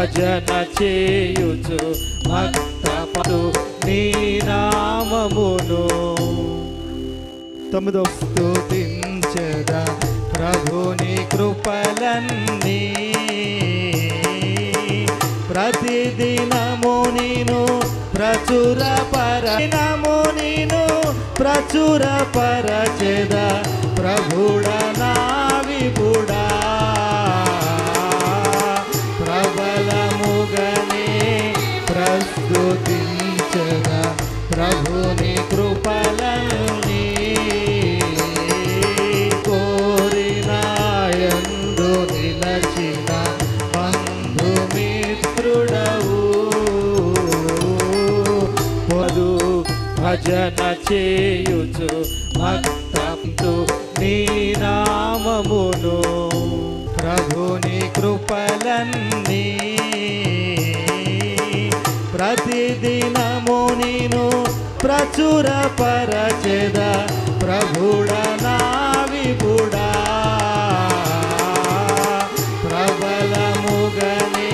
భజన చేయుచు భక్తపడు నీ నామమును. తొమ్మిదో స్తుతించెదా ప్రభుని కృపలన్నీ ప్రతిదినము నిను ప్రచురపరచెదా ప్రభుడా నా విభుడా. ప్రబలముగనే ప్రస్తుతించెదా ప్రభుని కృపలన్నీ కోరినాయందు నిలచిన బంధుమిత్రుడవు. పొదు భజన చేయుచు భక్తంతు నీ నామమును. ప్రభుని కృపలన్నీ ప్రతిదినము నిను ప్రచురపరచెదా ప్రభుడా నా విభుడా. ప్రబలముగనే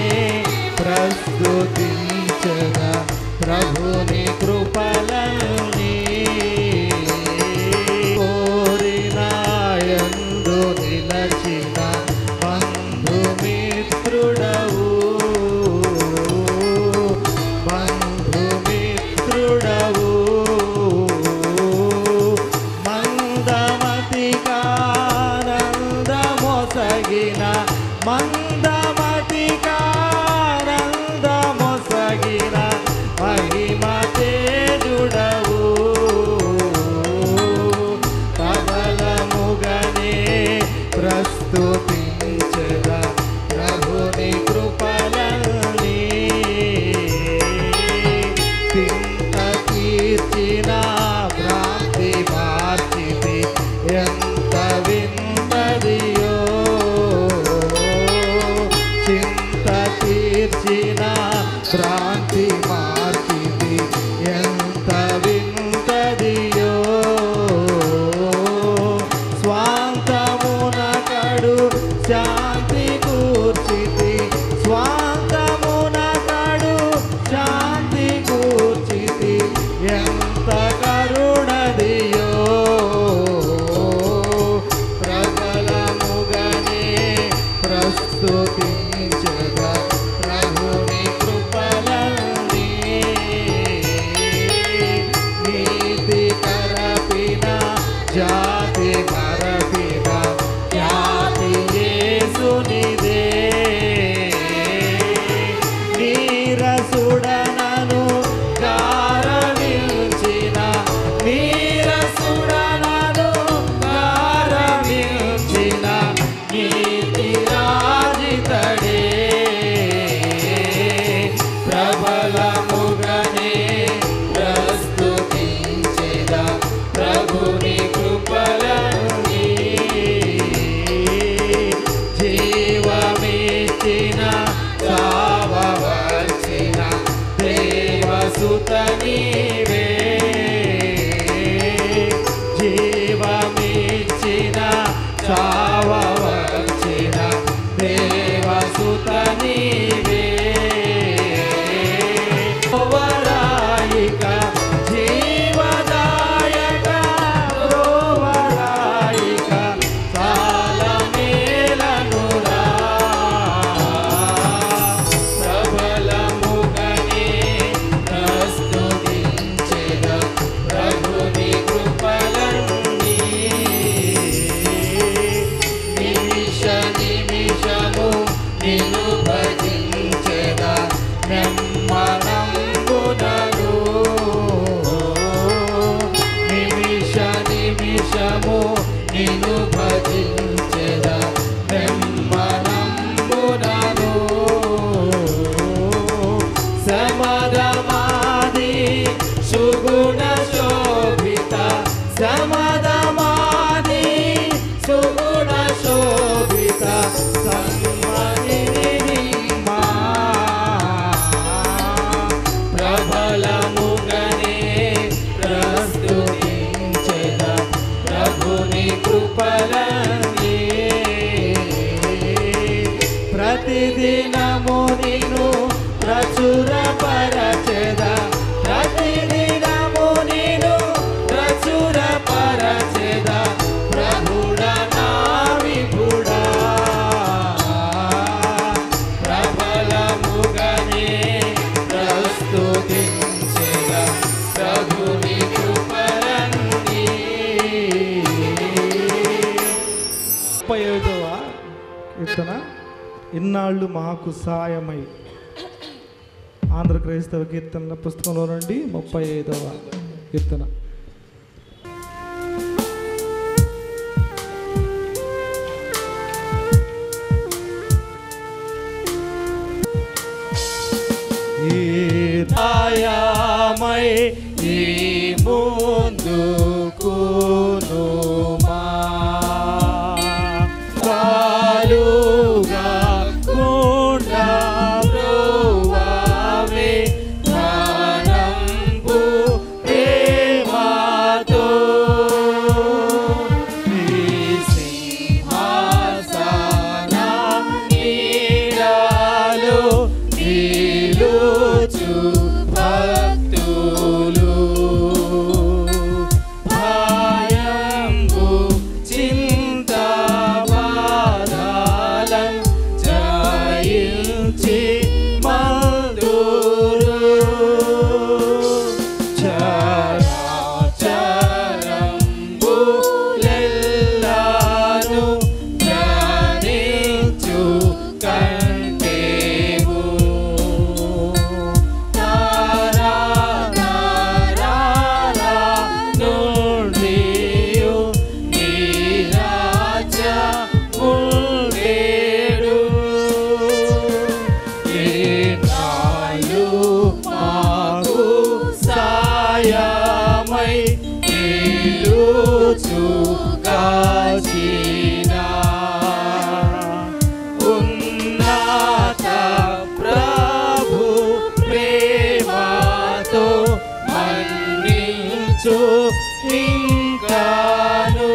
ప్రస్తుతించెదా ప్రభుని కృపలన్నీ కోరినాయందు నిలచిన బంధుమిత్రుడవు. మందమతికానందమొసగిన మహిమ తేజుడవు. ప్రబలముగనే ప్రస్తుతించెదా ప్రభుని కృపలన్నీ చింత తీర్చిన భ్రాంతి మార్చితి ఎంత వింతదియో. చింత తీర్చిన భ్రాంతి మార్చితి ఎంత వింతదియో. స్వాంతమున కడు శాంతి కూర్చితి స్వాంతమున కడు శాంతి కూర్చితి ఎంత కరుణదియో. ప్రబలముగనే ప్రస్తుతించెదా ప్రభుని కృపలన్నీ నీతి కరపిన జాతి మరపిన ఖ్యాతి యేసునిదే. నీరసుడనను గారవిల్చిన నీరసుడనను గారవిల్చిన నీతి రాజితడే. ప్రబలముగనే ప్రస్తుతించెదా ప్రభుని కృపలన్నీ జీవమిచ్చిన చావవలసిన దేవసుత నీవే. జీవమిచ్చిన చావవలసిన దేవసుత నీవే. వరాయిక జీవదాయక వరాయిక చాలా మేలనురా. ప్రబలముగనే ప్రస్తుతించెదా ప్రభుని కృపలన్నీ నిమిష నిమిషము నిన్ను భజించెదా నెమ్మనంబునను. నిమిష నిమిషము నిన్ను భజించెదా నెమ్మనంబునను. సమదమాది సుగుణ శోభిత సమదమాది సుగుణ శోభిత సన్మనిమా. ప్రబలముగనే ప్రస్తుతించెదా ప్రభుని కృపలన్నీ ప్రతిదినము నిన్ను ఇన్నాళ్ళు మాకు సాయమై. ఆంధ్ర క్రైస్తవ కీర్తనల పుస్తకంలో నుండి 35వ కీర్తన. దయామై ఈ ముందుకునుమా కాలుగా కుండా బ్రోవావే జ్ఞానంబు ప్రేమతో నీ సింహాసన నీడలో నిలుచు భక్తులు భయంబు చింత బాధలం జయించి మందురు చరాచరంబులెల్లాను ధ్యానించు కంటేవు నుండియు నీ రాజ్యముండేడు ఈనాళ్ళు మాకు సాయమై నిలుచుగాచిన ఉన్నత ప్రభు ప్రేమతో మన్నించు ఇంకాను.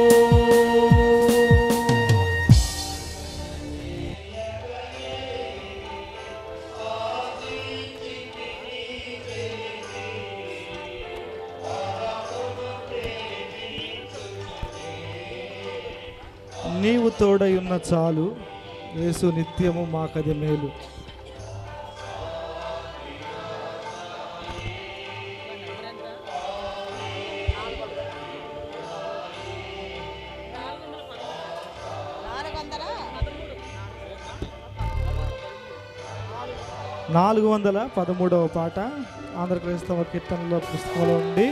నీవు తోడై ఉన్న చాలు, యేసు నిత్యము మాకది మేలు. నాలుగు 413వ పాట ఆంధ్ర క్రైస్తవ కీర్తనల పుస్తకంలో ఉండి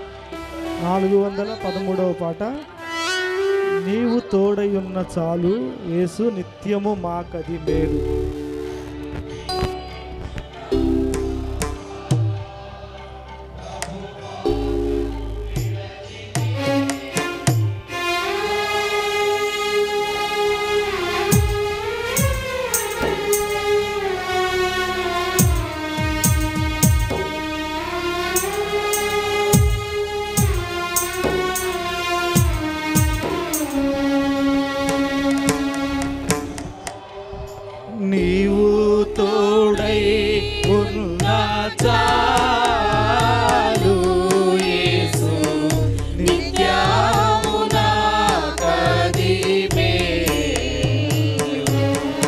413వ పాట. నీవు తోడై ఉన్న చాలు, యేసు నిత్యము మాకది మేలు. నీవు తోడై ఉన్న చాలు, యేసు నిత్యము నాకది మేలు.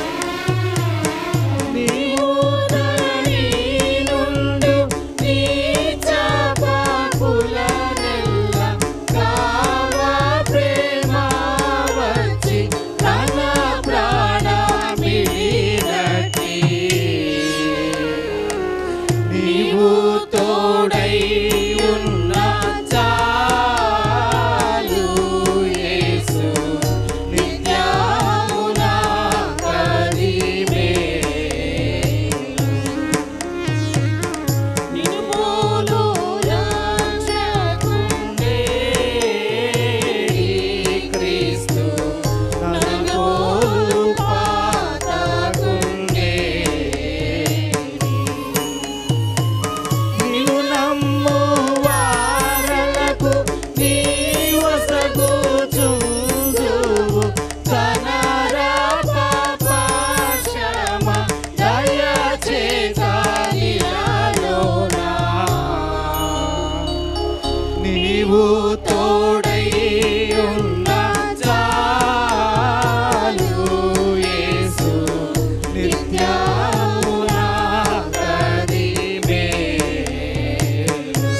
నీవు ధరణి నుండు నీచ పాపులనెల్ల కావా ప్రేమ వచ్చి తన ప్రాణమిడినట్టి. నీవు తోడై ఉన్న చాలు, యేసు నిత్యము నాకది మేలు. నిన్నుమూలు రక్షకుండేడి క్రీస్తు నన్నుమూలు పాతకుండేడి. నిన్ను నమ్ము వారలకు నీ వసగుచుందువు కనరా పాపక్షమ దయచేత నీలోనా. నీవు తోడై ఉన్న చాలు, యేసు నిత్యము నాకది మేలు.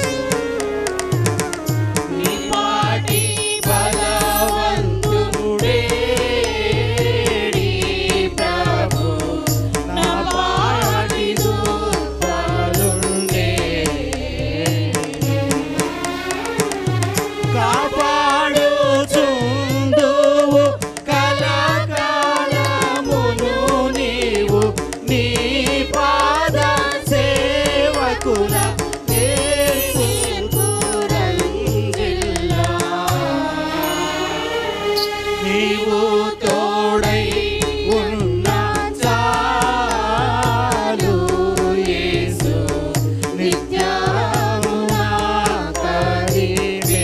నీ పాటి బలవంతుడేడి ప్రభు కాపాడుచుందువు కలకాలమును నీవు నీ పాద సేవకుల రంజిల్లా నీవు తోడై ఉన్న చాలు యేసు నిత్యము నాకదివే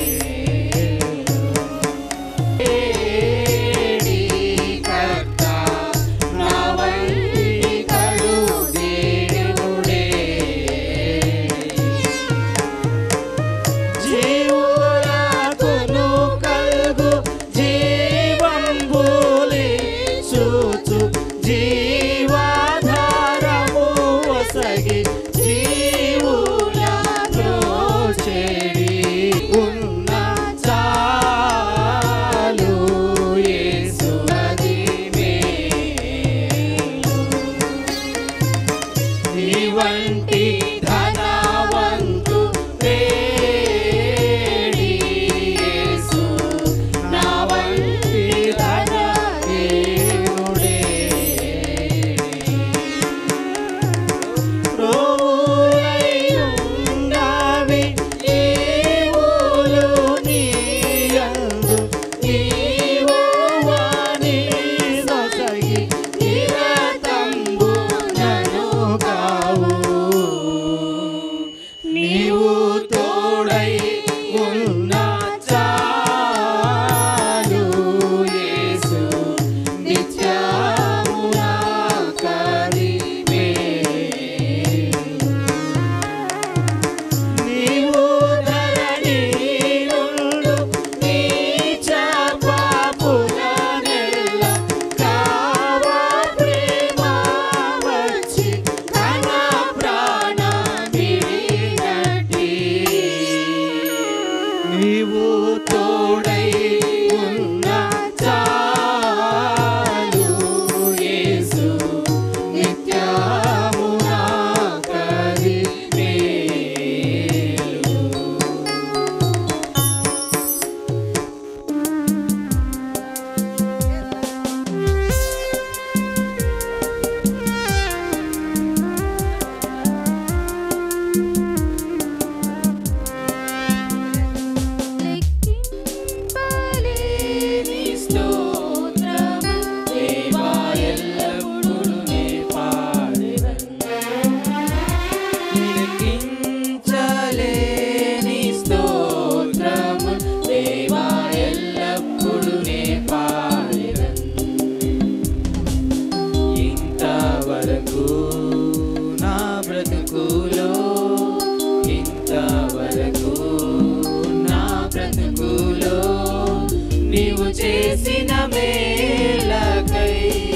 కర్త నా వంటి కడు దేవుడే జీవులకును కలుగు జీవంబులి చూచు జీవాధారము వసగి జీవుల ప్రోచెడి ఉన్న చాలు యేసు అది మేలు నీ వంటి ధనవంతు వేడి యేసు నా వంటి ధనహీనుడే ప్రోవులై ఉన్నవి ఈవులు నీయందు నీవువని సొసగి నిరతంబు నను కావు నీవు తోడై ఉన్న చాలు యేసు నిత్యము నాకదివే నీవు ధరణి నుండు నీచ పాపుల నెల్ల కావా ప్రేమ వచ్చి తన ప్రాణమిడినట్టి నీవు తోడై ఉన్న చాలు యేసు నిత్యము నాకదివే లెక్కింపలేని స్తోత్రము దేవా ఎల్లప్పుడూ నే పాడెదను లెక్కించలేని స్తోత్రము దేవా ఎల్లప్పుడూ నే పాడెదను ఇంతవరకు నా బ్రతుకులో ఇంతవరకు నా బ్రతుకులో నీవు చేసిన మేలకై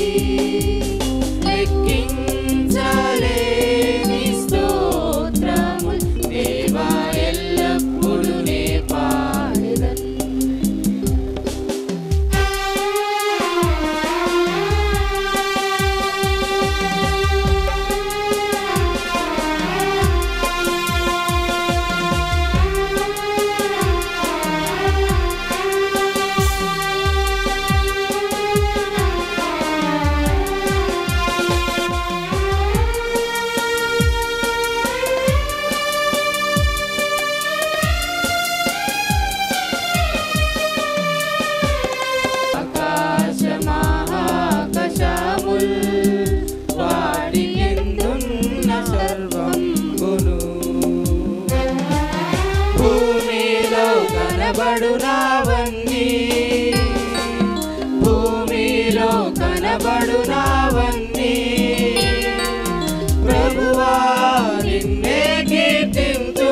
లెక్కించలేని స్తోత్రము దేవా ఎల్లప్పుడూ నే పాడెదను ఆకాశమహాకాశముల్ వాడి ఎందున్న సర్వంబును భూమిలో కనబడునవన్నీ భూమిలో కనబడునవన్నీ ప్రభువా నిన్నే కీర్తింతు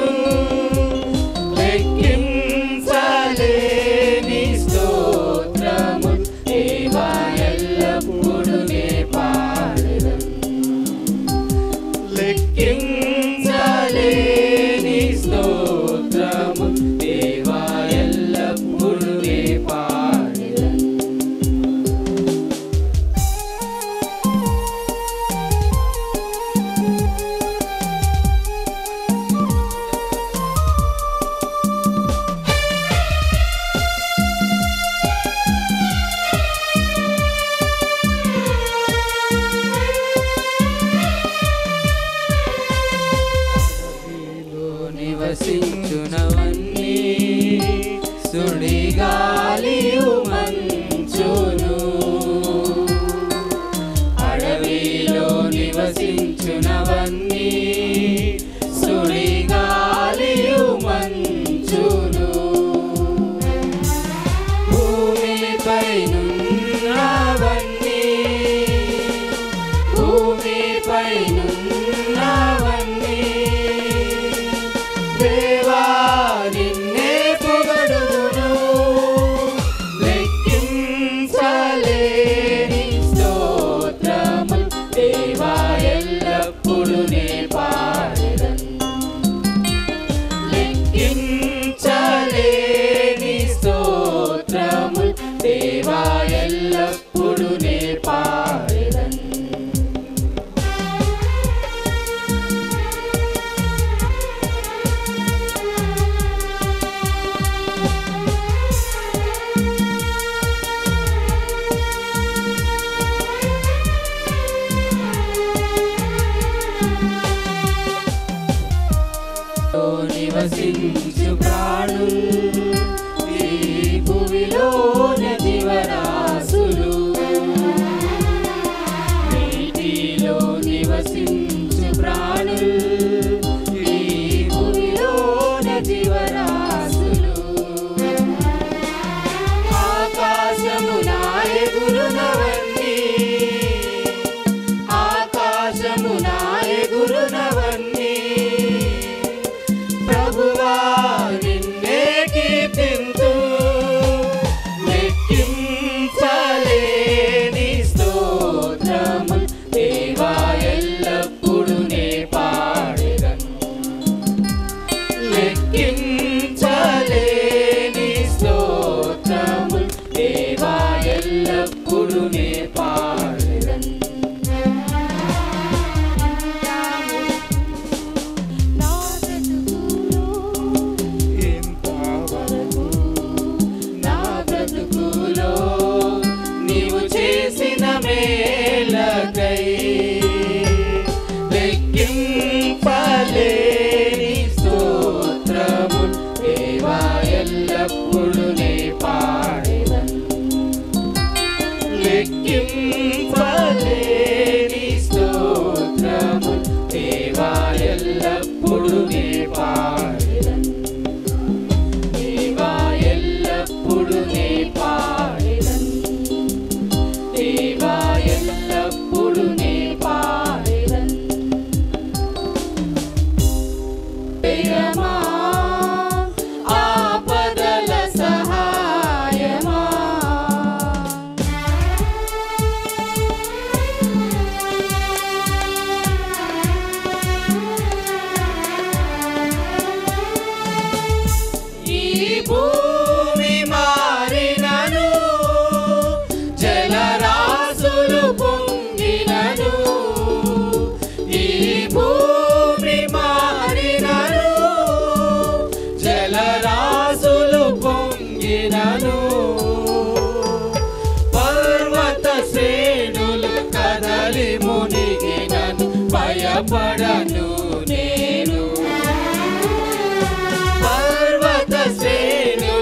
లెక్కించలేని స్తోత్రము దేవా ఎల్లప్పుడూ నే పాడెదను లెక్కించలేని స్తోత్రము దేవా ఎల్లప్పుడూ నే పాడెదను సుడిగాలియు మంచును అడవిలో నివసించునవన్నీ సుడిగాలియు మంచును భూమిపైనున్నవన్నీ దేవా నిన్నే పొగడుదును లెక్కించలేని స్తోత్రములు దేవా ఎల్లప్పుడూ నే పాడెదను లెక్కించలేని స్తోత్రములు దేవా ఎల్లప్పుడూ నే పాడెదను నివసించు ప్రాణులు ఈ భూమిలోన జీవరాశులు నీటిలో నివసించు ప్రాణులు ఈ భూమిలోన జీవరాశులు ఆకాశమున ఎగురునవన్నీ ఆకాశమున ఎగురునవన్నీ ప్రభువా నిన్నే కీర్తింతు లెక్కించలేని స్తోత్రములు దేవా ఎల్లప్పుడూ నే పాడెదను లెక్కించలేని స్తోత్రములు దేవా ఎల్లప్పుడూ నే పాడెదను నీవు చేసిన మేలకై లెక్కింపలేని స్తోత్రములు దేవా ఎల్లప్పుడూ నే పాడెదను లెక్కింపలేని స్తోత్రములు దేవా ఎల్లప్పుడూ నే పాడెదను దేవా ఎల్లప్పుడూ నే పాడెదను దేవా ఎల్లప్పుడూ నే పాడెదను జయమా ఆపదల సహాయమా ఈ భూమి మారినను జలరాశులు పొంగినను ఈ భూమి మారినను జలరాశులు పొంగినను పర్వత శ్రేణులు కదలి మునిగినను భయపడను నేను పర్వత శ్రేణులు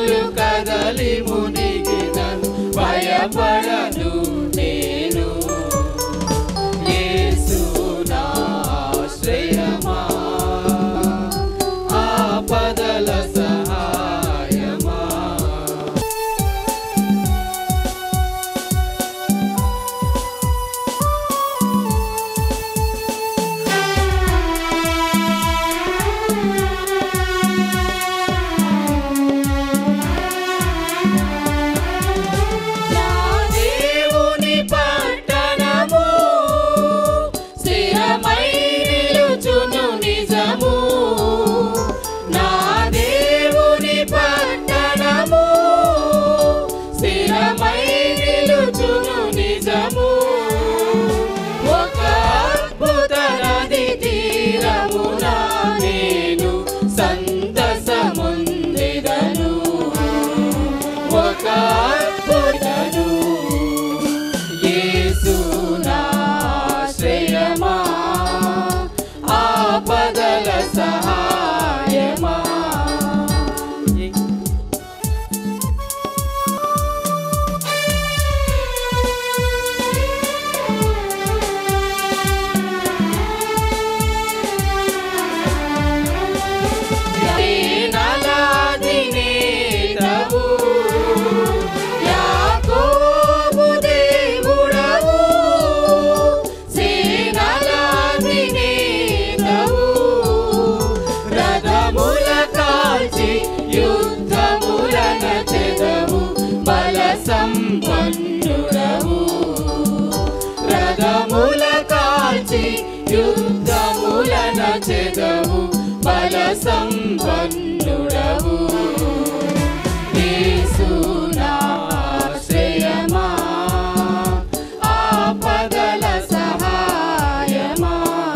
సంపన్నుడవు యేసు నా ఆశ్రయమా ఆపదల సహాయమా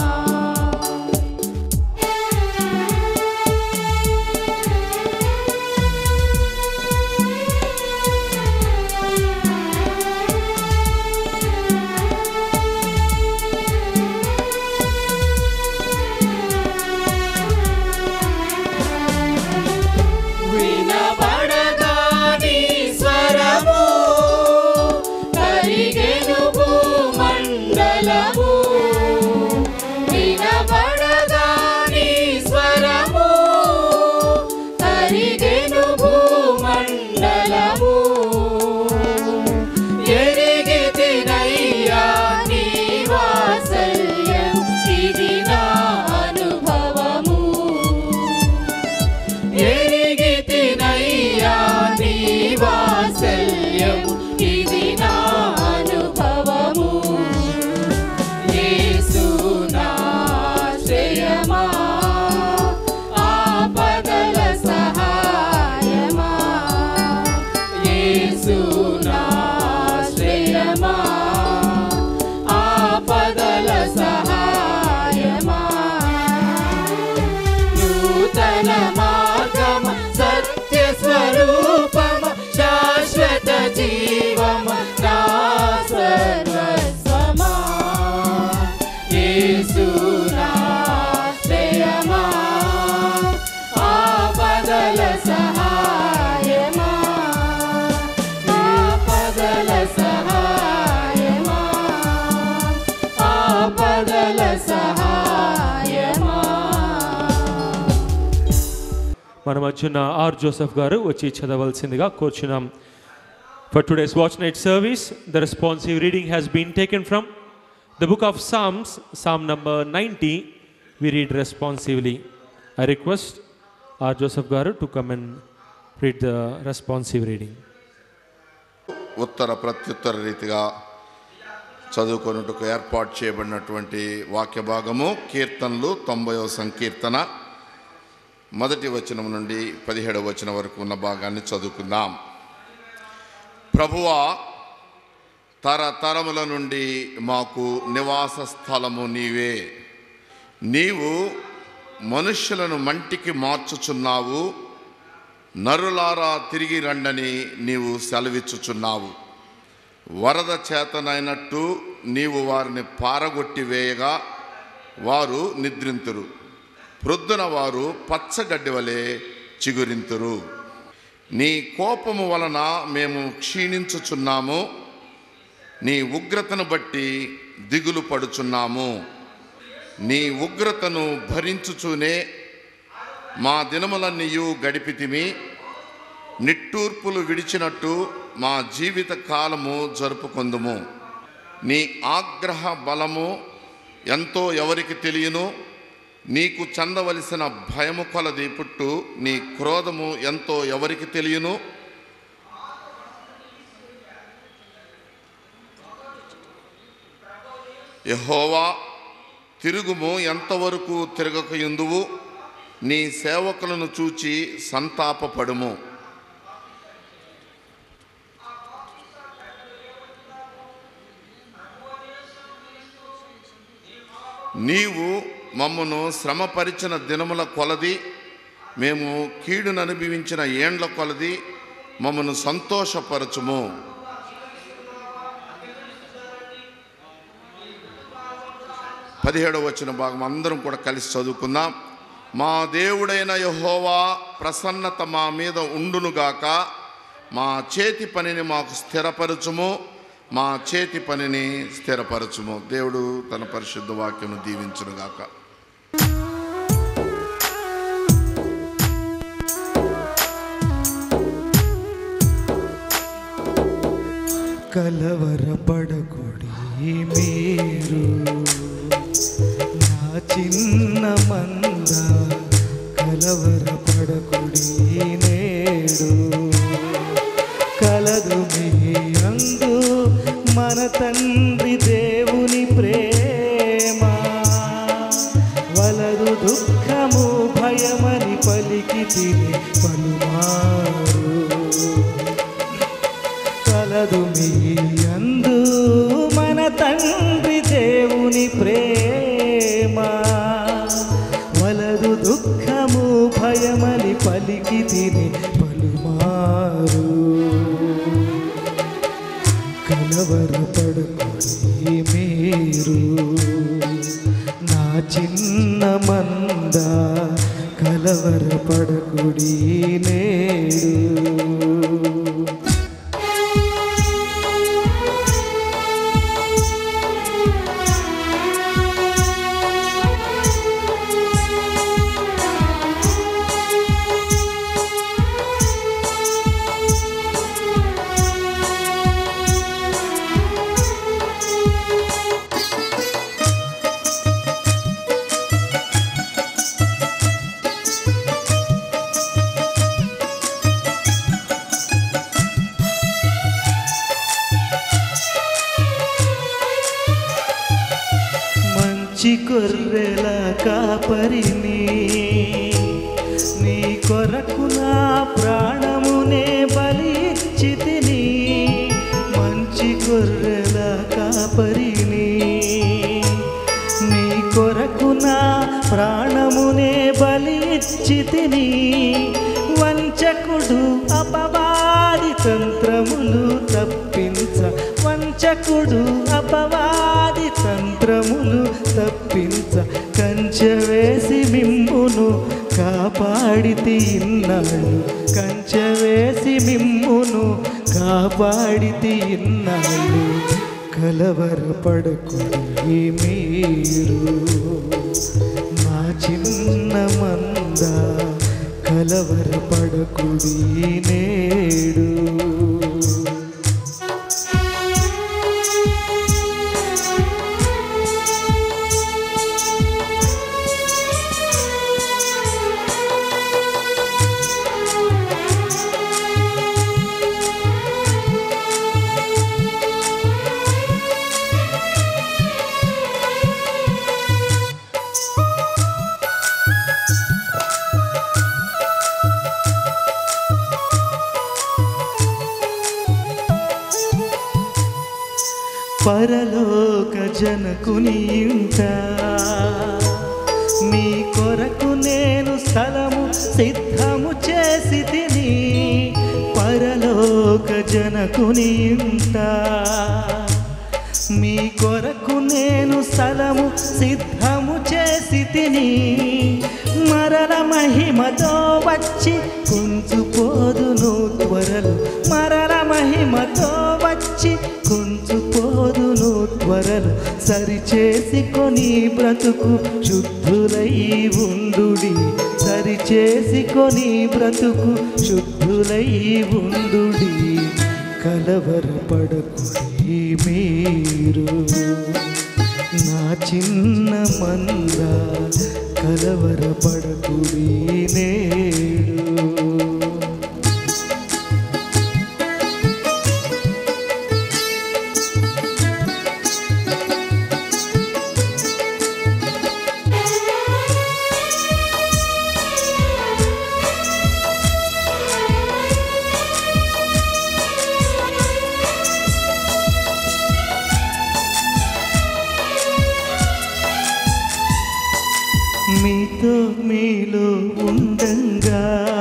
మన మధ్యన ఆర్ జోసెఫ్ గారు వచ్చి చదవలసిందిగా కోరుచున్నాం. For today's watch night service, the responsive reading has been taken from the book of Psalms, Psalm number 90. We read responsively. I request R. Joseph Garu to come and read the responsive reading. ఉత్తర ప్రత్యుత్తర రీతిగా చదువుకొనుటకు ఏర్పాటు చేయబడినటువంటి వాక్య భాగము కీర్తనలు 90వ సంకీర్తన మొదటి వచనం నుండి 17వ వచనం వరకు ఉన్న భాగాన్ని చదువుకుందాం. ప్రభువా, తరతరముల నుండి మాకు నివాస స్థలము నీవే. నీవు మనుష్యులను మంటికి మార్చుచున్నావు. నరులారా తిరిగి రండని నీవు సెలవిచ్చుచున్నావు. వరద చేతనైనట్టు నీవు వారిని పారగొట్టి వేయగా వారు నిద్రింతురు. ప్రొద్దున వారు పచ్చగడ్డి వలె చిగురింతురు. నీ కోపము వలన మేము క్షీణించుచున్నాము. నీ ఉగ్రతను బట్టి దిగులు పడుచున్నాము. నీ ఉగ్రతను భరించుచూనే మా దినములన్నీయు గడిపితిమి. నిట్టూర్పులు విడిచినట్టు మా జీవిత కాలము జరుపుకొందుము. నీ ఆగ్రహ బలము ఎంతో ఎవరికి తెలియను. నీకు చెందవలసిన భయము కొలది పుట్టు నీ క్రోధము ఎంతో ఎవరికి తెలియను. యెహోవా, తిరుగుము, ఎంతవరకు తిరగకయుందువు. నీ సేవకులను చూచి సంతాపపడుము. నీవు మమ్మను శ్రమపరిచిన దినముల కొలది, మేము కీడును అనుభవించిన ఏండ్ల కొలది మమ్మను సంతోషపరచుము. పదిహేడవ వచన భాగం అందరం కూడా కలిసి చదువుకుందాం. మా దేవుడైన యెహోవా ప్రసన్నత మా మీద ఉండునుగాక. మా చేతి పనిని మాకు స్థిరపరచుము. మా చేతి పనిని స్థిరపరచుము. దేవుడు తన పరిశుద్ధ వాక్యను దీవించునుగాక. కలవరపడకుడి మీరు నా చిన్న మంద, కలవరపడకుడి నేడు. కలదు మీ అందు మన తండ్రి దేవుని ప్రేమ, వలదు దుఃఖము భయమ కలదు మీ యందు మన తండ్రి దేవుని ప్రేమ. వలదు దుఃఖము భయమని పలికి తిని పలుమారు. కలవరపడకుడి మీరు నా చిన్న మంద, కలవరపడకుడి నేడు. మంచి గొర్రెల కాపరిని, నీ కొరకు నా ప్రాణమునే బలి ఇచ్చితిని. మంచి గొర్రెల కాపరిని, నీ కొరకు నా ప్రాణమునే బలి ఇచ్చితిని. వంచకుడు అపవాది తంత్రములు తప్పించ, వంచకుడు అపవాది తంత్రములు తప్పించ, కంచె వేసి మిమ్మును కాపాడితి ఇన్నాళ్ళు. కంచె వేసి మిమ్మును కాపాడితి ఇన్నాళ్ళు. కలవరపడకుడి మీరు నా చిన్న మంద, కలవరపడకుడి నేడు. పరలోక జనకుని ఇంట మీ కొరకు నేను స్థలము సిద్ధము చేసి తిని. పరలోక జనకుని ఇంట మీ కొరకు నేను స్థలము సిద్ధము చేసి తిని. మరల మహిమతో వచ్చి కొంచుపోదును త్వరలు, మరల మహిమతో వచ్చి కొంచుపోదును త్వరలు. సరిచేసికొని బ్రతుకు శుద్ధులై ఉండుడి, సరిచేసికొని బ్రతుకు శుద్ధులై ఉండుడి. కలవరపడకుడి మీరు నా చిన్న మంద, కలవరపడకుడి నేడు. మీతో మీలో ఉండంగా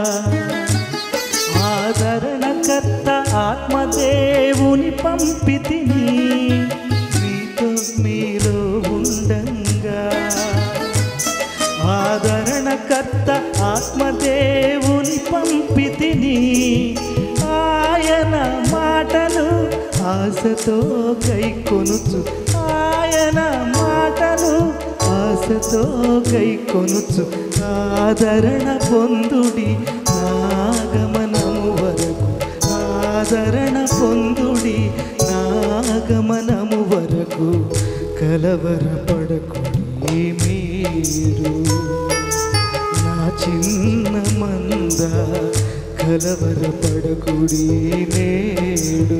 ఆదరణకర్త ఆత్మదేవుని పంపితిని. మీతో మీలో ఉండంగా ఆదరణకర్త ఆత్మదేవుని పంపితిని. ఆయన మాటలు ఆశతో గైకొనుచు, ఆయన మాటలు ఆశతో గైకొనుచు. ఆదరణ పొందుడి నాగమనము వరకు, ఆదరణ పొందుడి నాగమనము వరకు. కలవరపడకుడి మీరు నా చిన్న మంద, కలవరపడకుడి నేడు.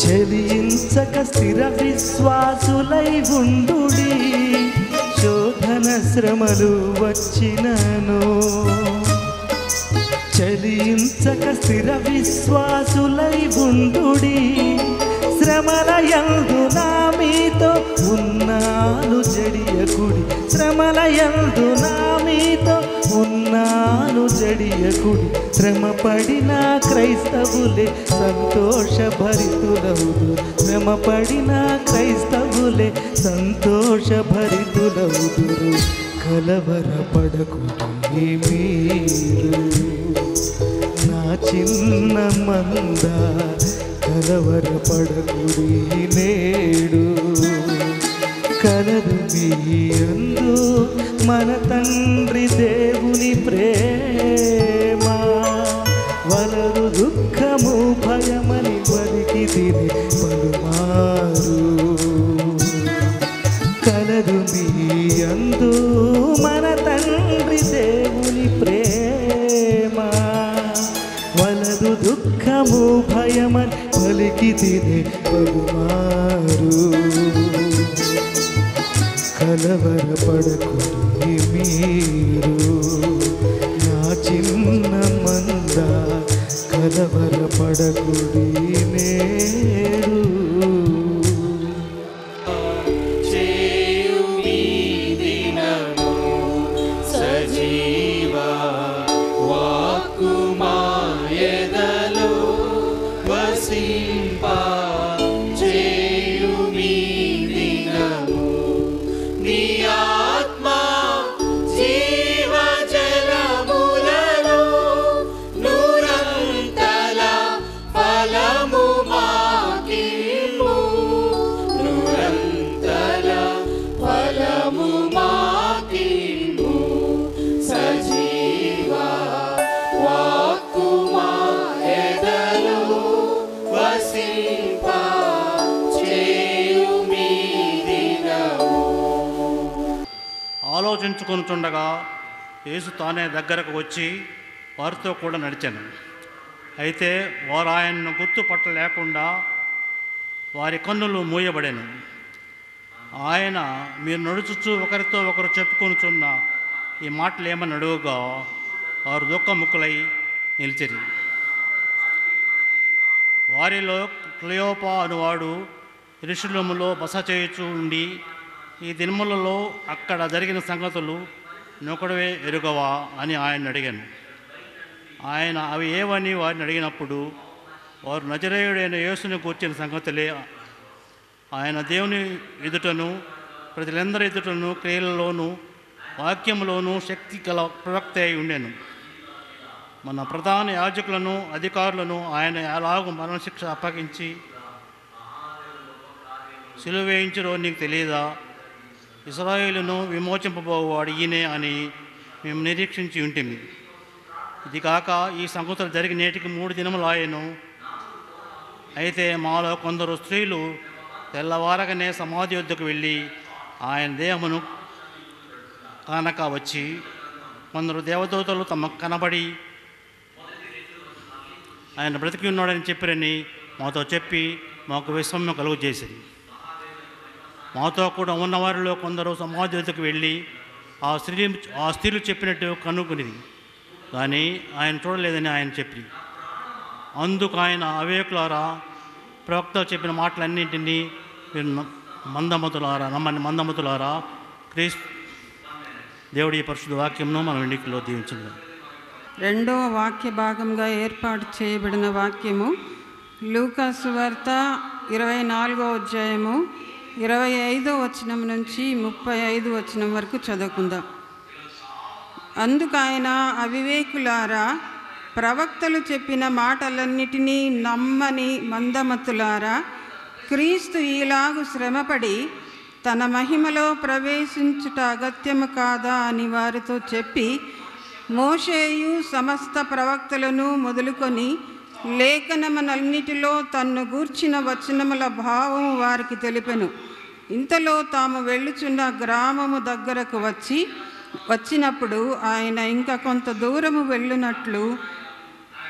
చెలించక స్థిర విశ్వాసులై ఉండుడి, శోధన శ్రమలు వచ్చినను. చెలించక స్థిర విశ్వాసులై ఉండుడి, శ్రమల యందు నా మీతో ఉన్నాను జడియకుడి. శ్రమల యందు నా మీతో ఉన్నాను జడియకుడి. శ్రమపడిన క్రైస్తవులే సంతోషభరితులవుదురు. శ్రమపడిన క్రైస్తవులే సంతోషభరితులవుదురు. కలవరపడకుడి మీరు నా చిన్న మంద, కలవరపడకుడి నేడు. కలదు మీ యందు మన తండ్రి దేవుని ప్రేమ, వలదు దుఃఖము భయమని వదికి తిని పలుమారు. కలదు మీ యందు మన తండ్రి దేవుని ప్రేమ, వలదు దుఃఖము భయమని పలికి తిని పలుమారు. కలవరపడకుడి మీరు నా చిన్న మంద, కలవరపడకుడి నేడు. ఆలోచించుకొనుచుండగా యేసు తానే దగ్గరకు వచ్చి వారితో కూడా నడిచాను. అయితే వారు ఆయనను గుర్తుపట్టలేకుండా వారి కన్నులు మూయబడెను. ఆయన, మీరు నడుచుచు ఒకరితో ఒకరు చెప్పుకొనుచున్న ఈ మాటలు ఏమని అడుగుగా వారు దుఃఖముక్కులై నిలిచిరి. వారిలో క్లియోపా అనువాడు యెరూషలేములో బస చేయుచూ ఉండి, ఈ దినములలో అక్కడ జరిగిన సంగతులు నొకడవే ఎరుగవా అని ఆయన అడిగాను. ఆయన అవి ఏవని వారిని అడిగినప్పుడు వారు నజరేయుడైన యేసుని కూర్చిన సంగతులే. ఆయన దేవుని ఎదుటను ప్రజలందరి ఎదుటను క్రియలలోనూ వాక్యములోనూ శక్తి గల ప్రవక్త అయి ఉండెను. మన ప్రధాన యాజకులను అధికారులను ఆయన ఎలాగూ మరణశిక్ష అప్పగించి సిలువ వేయించరో నీకు తెలియదా? ఇశ్రాయేలును విమోచింపబోవాడు ఈయనే అని మేము నిరీక్షించి ఉంటిమి. ఇది కాక ఈ సంగతులు జరిగి నేటికి 3 దినములు ఆయను. అయితే మాలో కొందరు స్త్రీలు తెల్లవారగానే సమాధి వద్దకు వెళ్ళి ఆయన దేహమును కానక వచ్చి, కొందరు దేవదూతలు తమకు కనబడి ఆయన బ్రతికి ఉన్నాడని చెప్పిరని మాతో చెప్పి మాకు విస్మయం కలుగు చేసింది. మాతో కూడా ఉన్నవారిలో కొందరు సమాధి వద్దకు వెళ్ళి ఆ స్త్రీలు చెప్పినట్టు కనుగొనిది, కానీ ఆయన చూడలేదని ఆయన చెప్పి, అందుకు ఆయన, అవేకులారా, ప్రవక్తలు చెప్పిన మాటలన్నింటినీ మీరు మందమతులారా క్రీస్తు దేవుడి పరిశుద్ధ వాక్యంను మనం ఎన్నికలో దీవించుదాం. రెండవ వాక్య భాగంగా ఏర్పాటు చేయబడిన వాక్యము లూకా సువార్త 24వ అధ్యాయము 25వ వచనం నుంచి 35వ వచనం వరకు చదువుకుందాం. అందుకు ఆయన, అవివేకులారా, ప్రవక్తలు చెప్పిన మాటలన్నిటినీ నమ్మని మందమతులారా, క్రీస్తు ఈలాగు శ్రమపడి తన మహిమలో ప్రవేశించుట అగత్యము కాదా అని వారితో చెప్పి, మోషేయు సమస్త ప్రవక్తలను మొదలుకొని లేఖనములన్నిటిలో తన్ను గూర్చిన వచనముల భావము వారికి తెలిపెను. ఇంతలో తాము వెళ్ళుచున్న గ్రామము దగ్గరకు వచ్చినప్పుడు ఆయన ఇంకా కొంత దూరము వెళ్ళునట్లు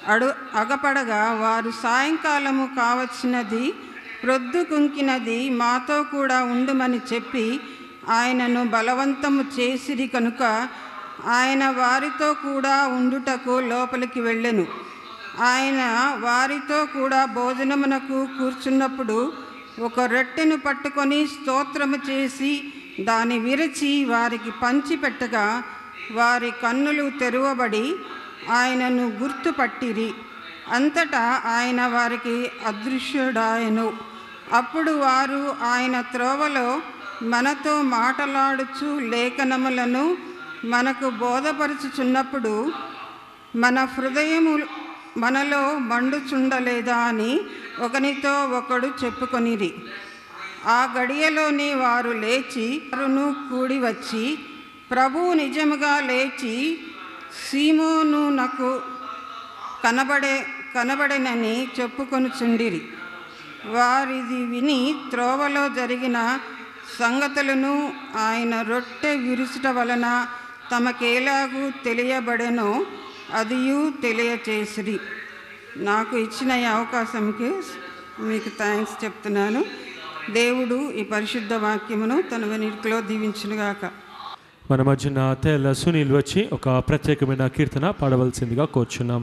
అగపడగా వారు సాయంకాలము కావచ్చినది, ప్రొద్దుకుంకినది, మాతో కూడా ఉండుమని చెప్పి ఆయనను బలవంతము చేసిరి కనుక ఆయన వారితో కూడా ఉండుటకు లోపలికి వెళ్ళెను. ఆయన వారితో కూడా భోజనమునకు కూర్చున్నప్పుడు ఒక రొట్టెను పట్టుకొని స్తోత్రము చేసి దాని విరచి వారికి పంచిపెట్టగా వారి కన్నులు తెరవబడి ఆయనను గుర్తుపట్టిరి. అంతటా ఆయన వారికి అదృశ్యుడాయెను. అప్పుడు వారు ఆయన త్రోవలో మనతో మాటలాడుచు లేఖనములను మనకు బోధపరుచుచున్నప్పుడు మన హృదయము మనలో మండుచుండలేదా అని ఒకనితో ఒకడు చెప్పుకొనిరి. ఆ గడియలోని వారు లేచి వారును కూడి వచ్చి, ప్రభువు నిజముగా లేచి సీమోనునకు కనబడెనని చెప్పుకొనుచుండిరి. వారిది విని త్రోవలో జరిగిన సంగతులను ఆయన రొట్టె విరుచుట వలన తమకేలాగూ తెలియబడెనో అదియు తెలియచేసిరి. నాకు ఇచ్చిన ఈ అవకాశంకి మీకు థ్యాంక్స్ చెప్తున్నాను. దేవుడు ఈ పరిశుద్ధ వాక్యమును తన వెనుకలో దీవించునుగాక. మన మధ్యన తెల్ల సునీల్ వచ్చి ఒక ప్రత్యేకమైన కీర్తన పాడవలసిందిగా కోరుచున్నాం.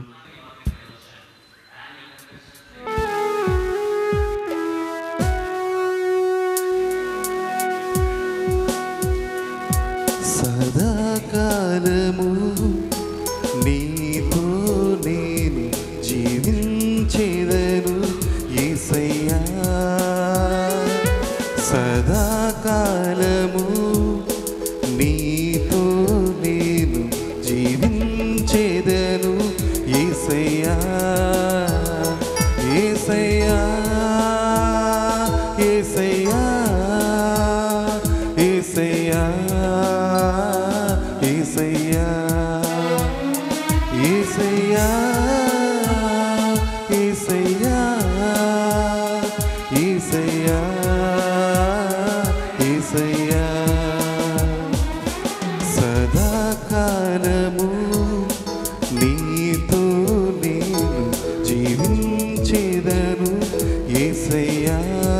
సదాకాలము నీతో నేను జీవించేదను యేసయ్యా, సదాకాలము నీతో నేను జీవించేదను యేసయ్యా, యేసయ్యా, యేసయ్యా, యేసయ్యా, యేసయ్యా, యేసయ్యా, యేసయ్యా, యేసయ్యా, యేసయ్యా, సదాకాలము నీతో నేను జీవించేదను యేసయ్యా.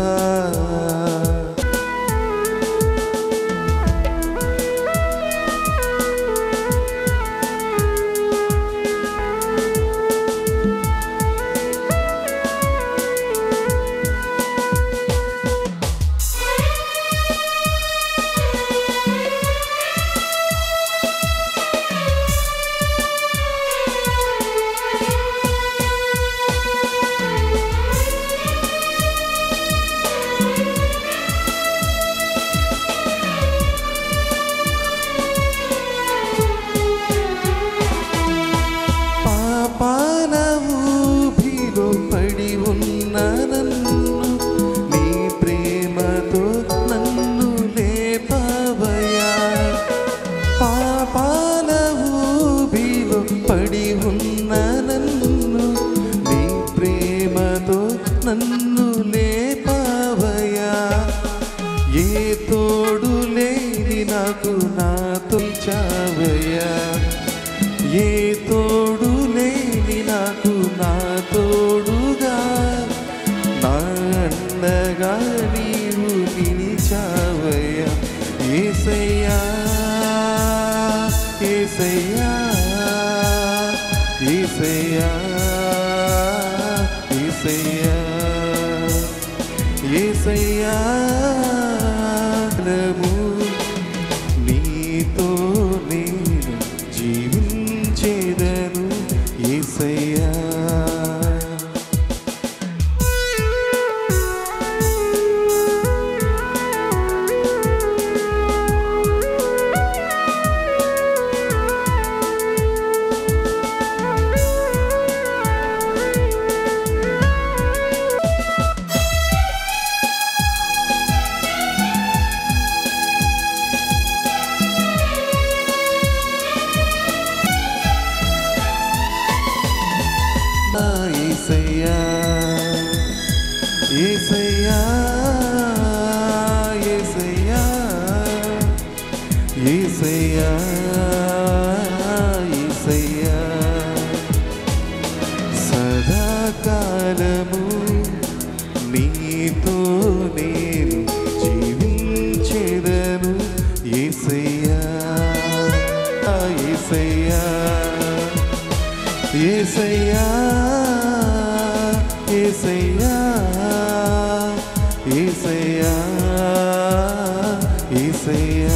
నన్ను లేపావయ్యా, ఏ తోడు లేని నాకు నాతో చావయ్యా, ఏ తోడు లేని నాకు నా తోడుగా నా అండగా నీవు నిలిచావయ్యా, యేసయ్యా, యేసయ్యా, యేసయ్యా, యేసయ్యా, యేసయ్యా, నీతో నేను జీవించేదను యేసయ్యా. యేసయ్యా, యేసయ్యా, యేసయ్యా, యేసయ్యా, యేసయ్యా, నీతో నేను జీవించెదను యేసయ్యా యేసయ్యా యేసయ్యా యేసయ్యా యేసయ్యా యేసయ్యా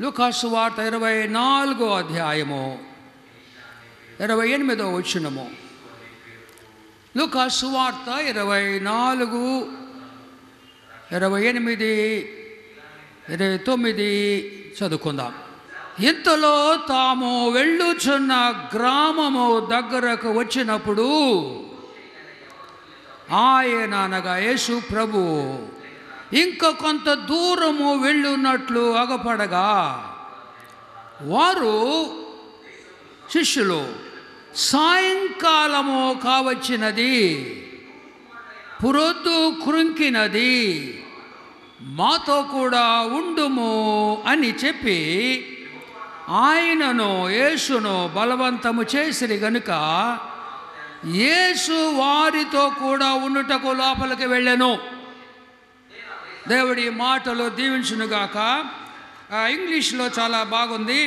లూకాసు వార్త 24వ అధ్యాయము 28వ వచనము. లూకాసు వార్త 24, 28, 29 చదువుకుందాం. ఇంతలో తాము వెళ్ళుచున్న గ్రామము దగ్గరకు వచ్చినప్పుడు ఆయన అనగా యేసు ప్రభు ఇంకా కొంత దూరము వెళ్ళున్నట్లు అగపడగా వారు శిష్యులు సాయంకాలము కావచ్చినది, పురొద్దు కృంకినది, మాతో కూడా ఉండుము అని చెప్పి ఆయనను యేసును బలవంతము చేసిరి గనుక యేసు వారితో కూడా ఉండుటకు లోపలికి వెళ్ళెను. దేవుడి మాటలు దీవించునుగాక. ఇంగ్లీష్లో చాలా బాగుంది.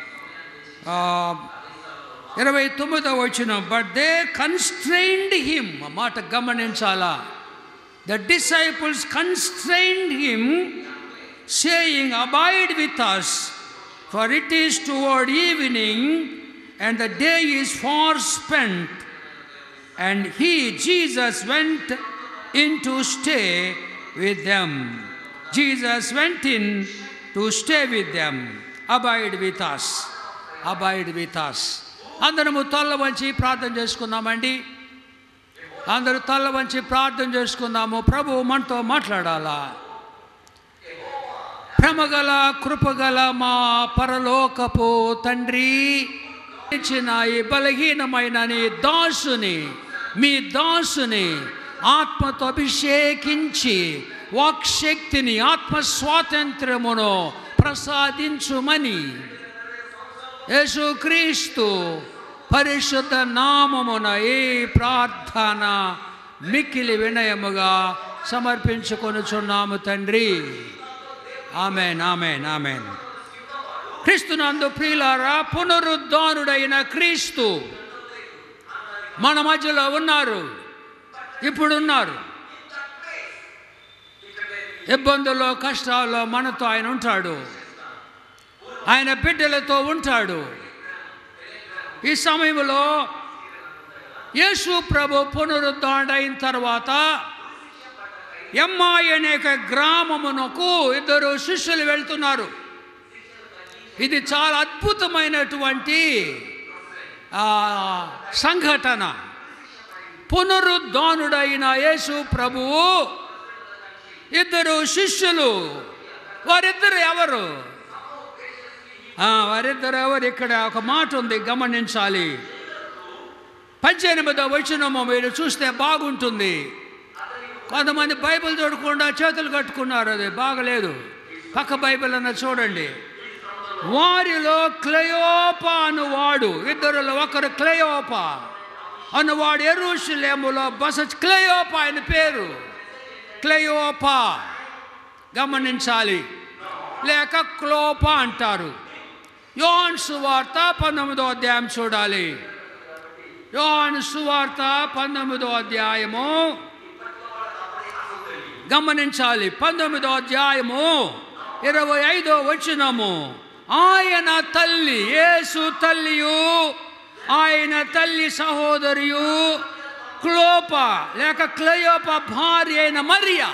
29వ వచనం, బట్ దే కన్స్ట్రైన్డ్ హిమ్. మాట గమనించాలా. The disciples constrained him saying abide with us, for it is toward evening and the day is far spent. And he, Jesus, went in to stay with them. Jesus went in to stay with them. Abide with us. Abide with us. అందరము తల్ల వంచి ప్రార్థన చేసుకుందామండి. అందరూ తల్ల వంచి ప్రార్థన చేసుకుందాము. ప్రభు మనతో మాట్లాడాలా. ప్రేమగల కృపగల మా పరలోకపు తండ్రి, ఇచ్చిన ఈ బలహీనమైన నీ దాసుని, మీ దాసుని ఆత్మతో అభిషేకించి వాక్శక్తిని, ఆత్మ స్వాతంత్ర్యమును ప్రసాదించుమని యేసుక్రీస్తు పరిశుద్ధ నామమున ఈ ప్రార్థన మిక్కిలి వినయముగా సమర్పించుకొనుచున్నాము తండ్రి. Amen, amen, amen. క్రీస్తునందు ప్రియులారా, పునరుద్ధానుడైన క్రీస్తు మన మధ్యలో ఉన్నారు, ఇప్పుడున్నారు. ఇబ్బందుల్లో, కష్టాల్లో మనతో ఆయన ఉంటాడు. ఆయన బిడ్డలతో ఉంటాడు. ఈ సమయంలో యేసు ప్రభు పునరుద్ధానుడైన తర్వాత ఎమ్మాయి అనేక గ్రామమునకు 2 శిష్యులు వెళ్తున్నారు. ఇది చాలా అద్భుతమైనటువంటి సంఘటన. పునరుద్ధానుడైన యేసు ప్రభువు 2 శిష్యులు. వారిద్దరు ఎవరు? వారిద్దరు ఎవరు? ఇక్కడ ఒక మాట ఉంది, గమనించాలి. 18వ వచనము మీరు చూస్తే బాగుంటుంది. కొంతమంది బైబిల్ చూడకుండా చేతులు కట్టుకున్నారు, అది బాగలేదు. పక్క బైబిల్ అన్న చూడండి. వారిలో క్లయోప అనువాడు, 2లో ఒకరు క్లయోప అనువాడు యెరూషలేములో బస. క్లయోప ఆయన పేరు, క్లయోప. గమనించాలి. లేక క్లోప అంటారు. యోహాను సువార్త 19వ అధ్యాయం చూడాలి. యోహాను సువార్త 19వ అధ్యాయము గమనించాలి. 19వ అధ్యాయము 25వ వచనము. ఆయన తల్లి, యేసు తల్లియు ఆయన తల్లి సహోదరియు క్లోప లేక క్లయోప భార్య అయిన మరియా,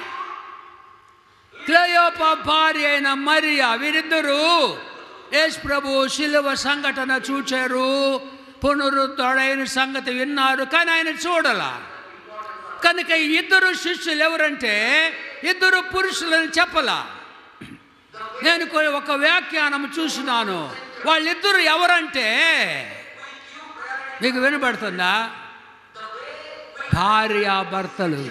క్లయోప భార్య అయిన మరియా, వీరిద్దరూ యేసు ప్రభు శిలువ సంఘటన చూచారు, పునరుద్ధుడైన సంగతి విన్నారు, కానీ ఆయన చూడలా. కనుక ఈ 2 శిష్యులు ఎవరంటే 2 పురుషులని చెప్పలా. నేను ఒక వ్యాఖ్యానం చూసినాను. వాళ్ళిద్దరు ఎవరంటే, మీకు వినబడుతుందా? భార్యాభర్తలు.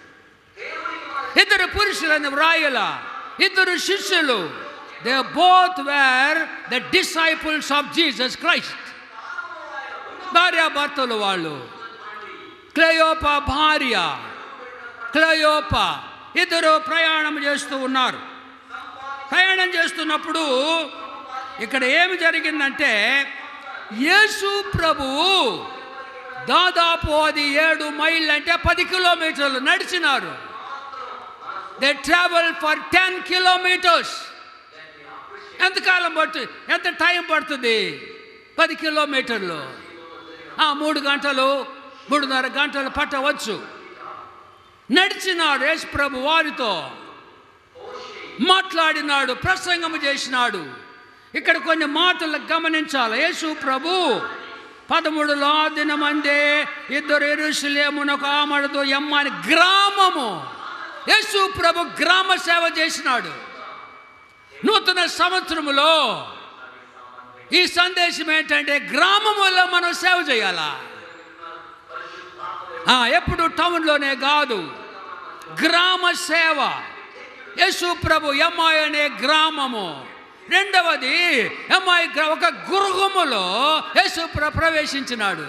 2 పురుషులని వ్రాయల, 2 శిష్యులు. They both were the disciples of Jesus Christ. భార్యాభర్తలు వాళ్ళు. క్లయోప భార్య, క్లయోప 2 ప్రయాణం చేస్తూ ఉన్నారు. ప్రయాణం చేస్తున్నప్పుడు ఇక్కడ ఏమి జరిగిందంటే, యేసు ప్రభువు దాదాపు అది 7 మైళ్ళు అంటే 10 కిలోమీటర్లు నడిచినారు. దే ట్రావెల్ ఫర్ 10 కిలోమీటర్స్ ఎంతకాలం ఎంత టైం పడుతుంది? 10 కిలోమీటర్లు. 3 గంటలు 3.5 గంటలు పట్టవచ్చు. నడిచినాడు యేసు ప్రభు వారితో, మాట్లాడినాడు, ప్రసంగం చేసినాడు. ఇక్కడ కొన్ని మాటలు గమనించాలి. యేసు ప్రభు 13లో దినమందే ఇద్దరు యెరూషలేమునకు ఆమడదు ఎమ్మ అని గ్రామము, యేసు ప్రభు గ్రామ సేవ చేసినాడు. నూతన సంవత్సరములో ఈ సందేశం ఏంటంటే గ్రామములో మనం సేవ చేయాలా. ఎప్పుడు టౌన్లోనే కాదు, గ్రామ సేవ. యేసు ప్రభు ఎమ్మాయి అనే గ్రామము. రెండవది ఎమ్మాయి ఒక గృహములో యేసు ప్రవేశించినాడు.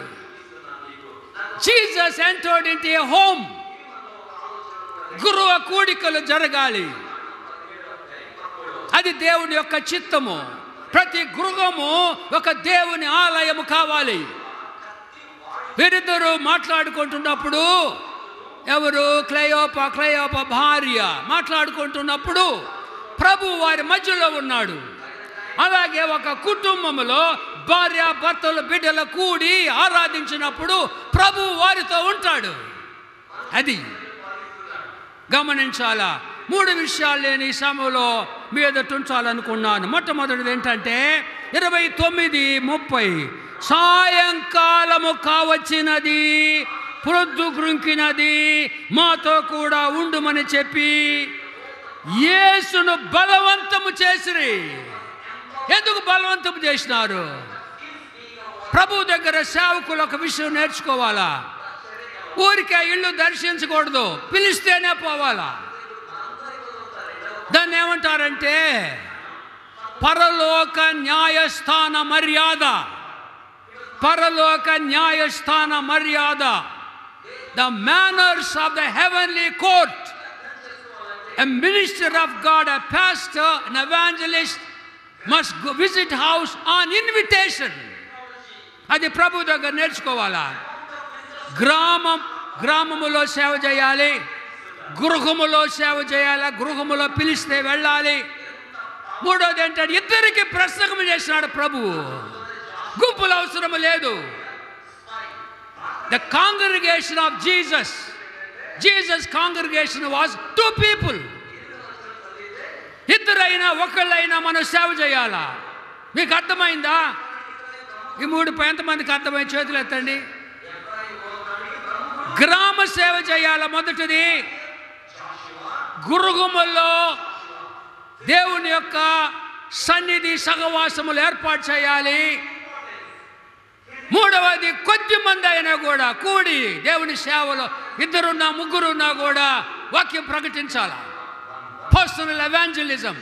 Jesus entered into a home. గృహ కూడికలు జరగాలి, అది దేవుని యొక్క చిత్తము. ప్రతి గృహము ఒక దేవుని ఆలయము కావాలి. వీరిద్దరూ మాట్లాడుకుంటున్నప్పుడు, ఎవరు క్లయోప భార్య మాట్లాడుకుంటున్నప్పుడు ప్రభు వారి మధ్యలో ఉన్నాడు. అలాగే ఒక కుటుంబంలో భార్య భర్తలు బిడ్డలు కూడి ఆరాధించినప్పుడు ప్రభు వారితో ఉంటాడు. అది గమనించాలా. 3 విషయాలు నేను ఈ సమయంలో మీ ఎదుట ఉంచాలనుకున్నాను. మొట్టమొదటిది ఏంటంటే 29:30 సాయంకాలము కావచ్చినది, ప్రొద్దు గ్రుంకినది, మాతో కూడా ఉండుమని చెప్పి యేసును బలవంతము చేసిరి. ఎందుకు బలవంతం చేసినారు? ప్రభు దగ్గర సేవకులు ఒక విషయం నేర్చుకోవాలా. ఊరికే ఇల్లు దర్శించకూడదు, పిలిస్తేనే పోవాలా. దాన్ని ఏమంటారంటే పరలోక న్యాయస్థాన మర్యాద. పరలోక న్యాయస్థాన మర్యాద. The manners of the heavenly court. A minister of God, a pastor, an evangelist must go visit house on invitation. అది ప్రభు దగ్గర నేర్చుకోవాలా. గ్రామములో సేవ చేయాలి, గృహములో సేవ చేయాలి, గృహములో పిలిస్తే వెళ్ళాలి. మూడోది ఏంటంటే ఇద్దరికి ప్రసంగం చేసినాడు ప్రభువు. గుంపులు అవసరం లేదు. The congregation of Jesus congregation was 2 people. ఇద్దరైనా ఒకళ్ళైనా మనం సేవ చేయాలా. మీకు అర్థమైందా? ఈ 3 ఎంతమందికి అర్థమై చేతులు ఎత్తండి. గ్రామ సేవ చేయాల. మొదటిది గృహముల్లో దేవుని యొక్క సన్నిధి సహవాసములు ఏర్పాటు చేయాలి. మూడవది కొద్ది మంది అయినా కూడా కూడి దేవుని సేవలో 2 3 కూడా వాక్యం ప్రకటించాలి. Personal evangelism.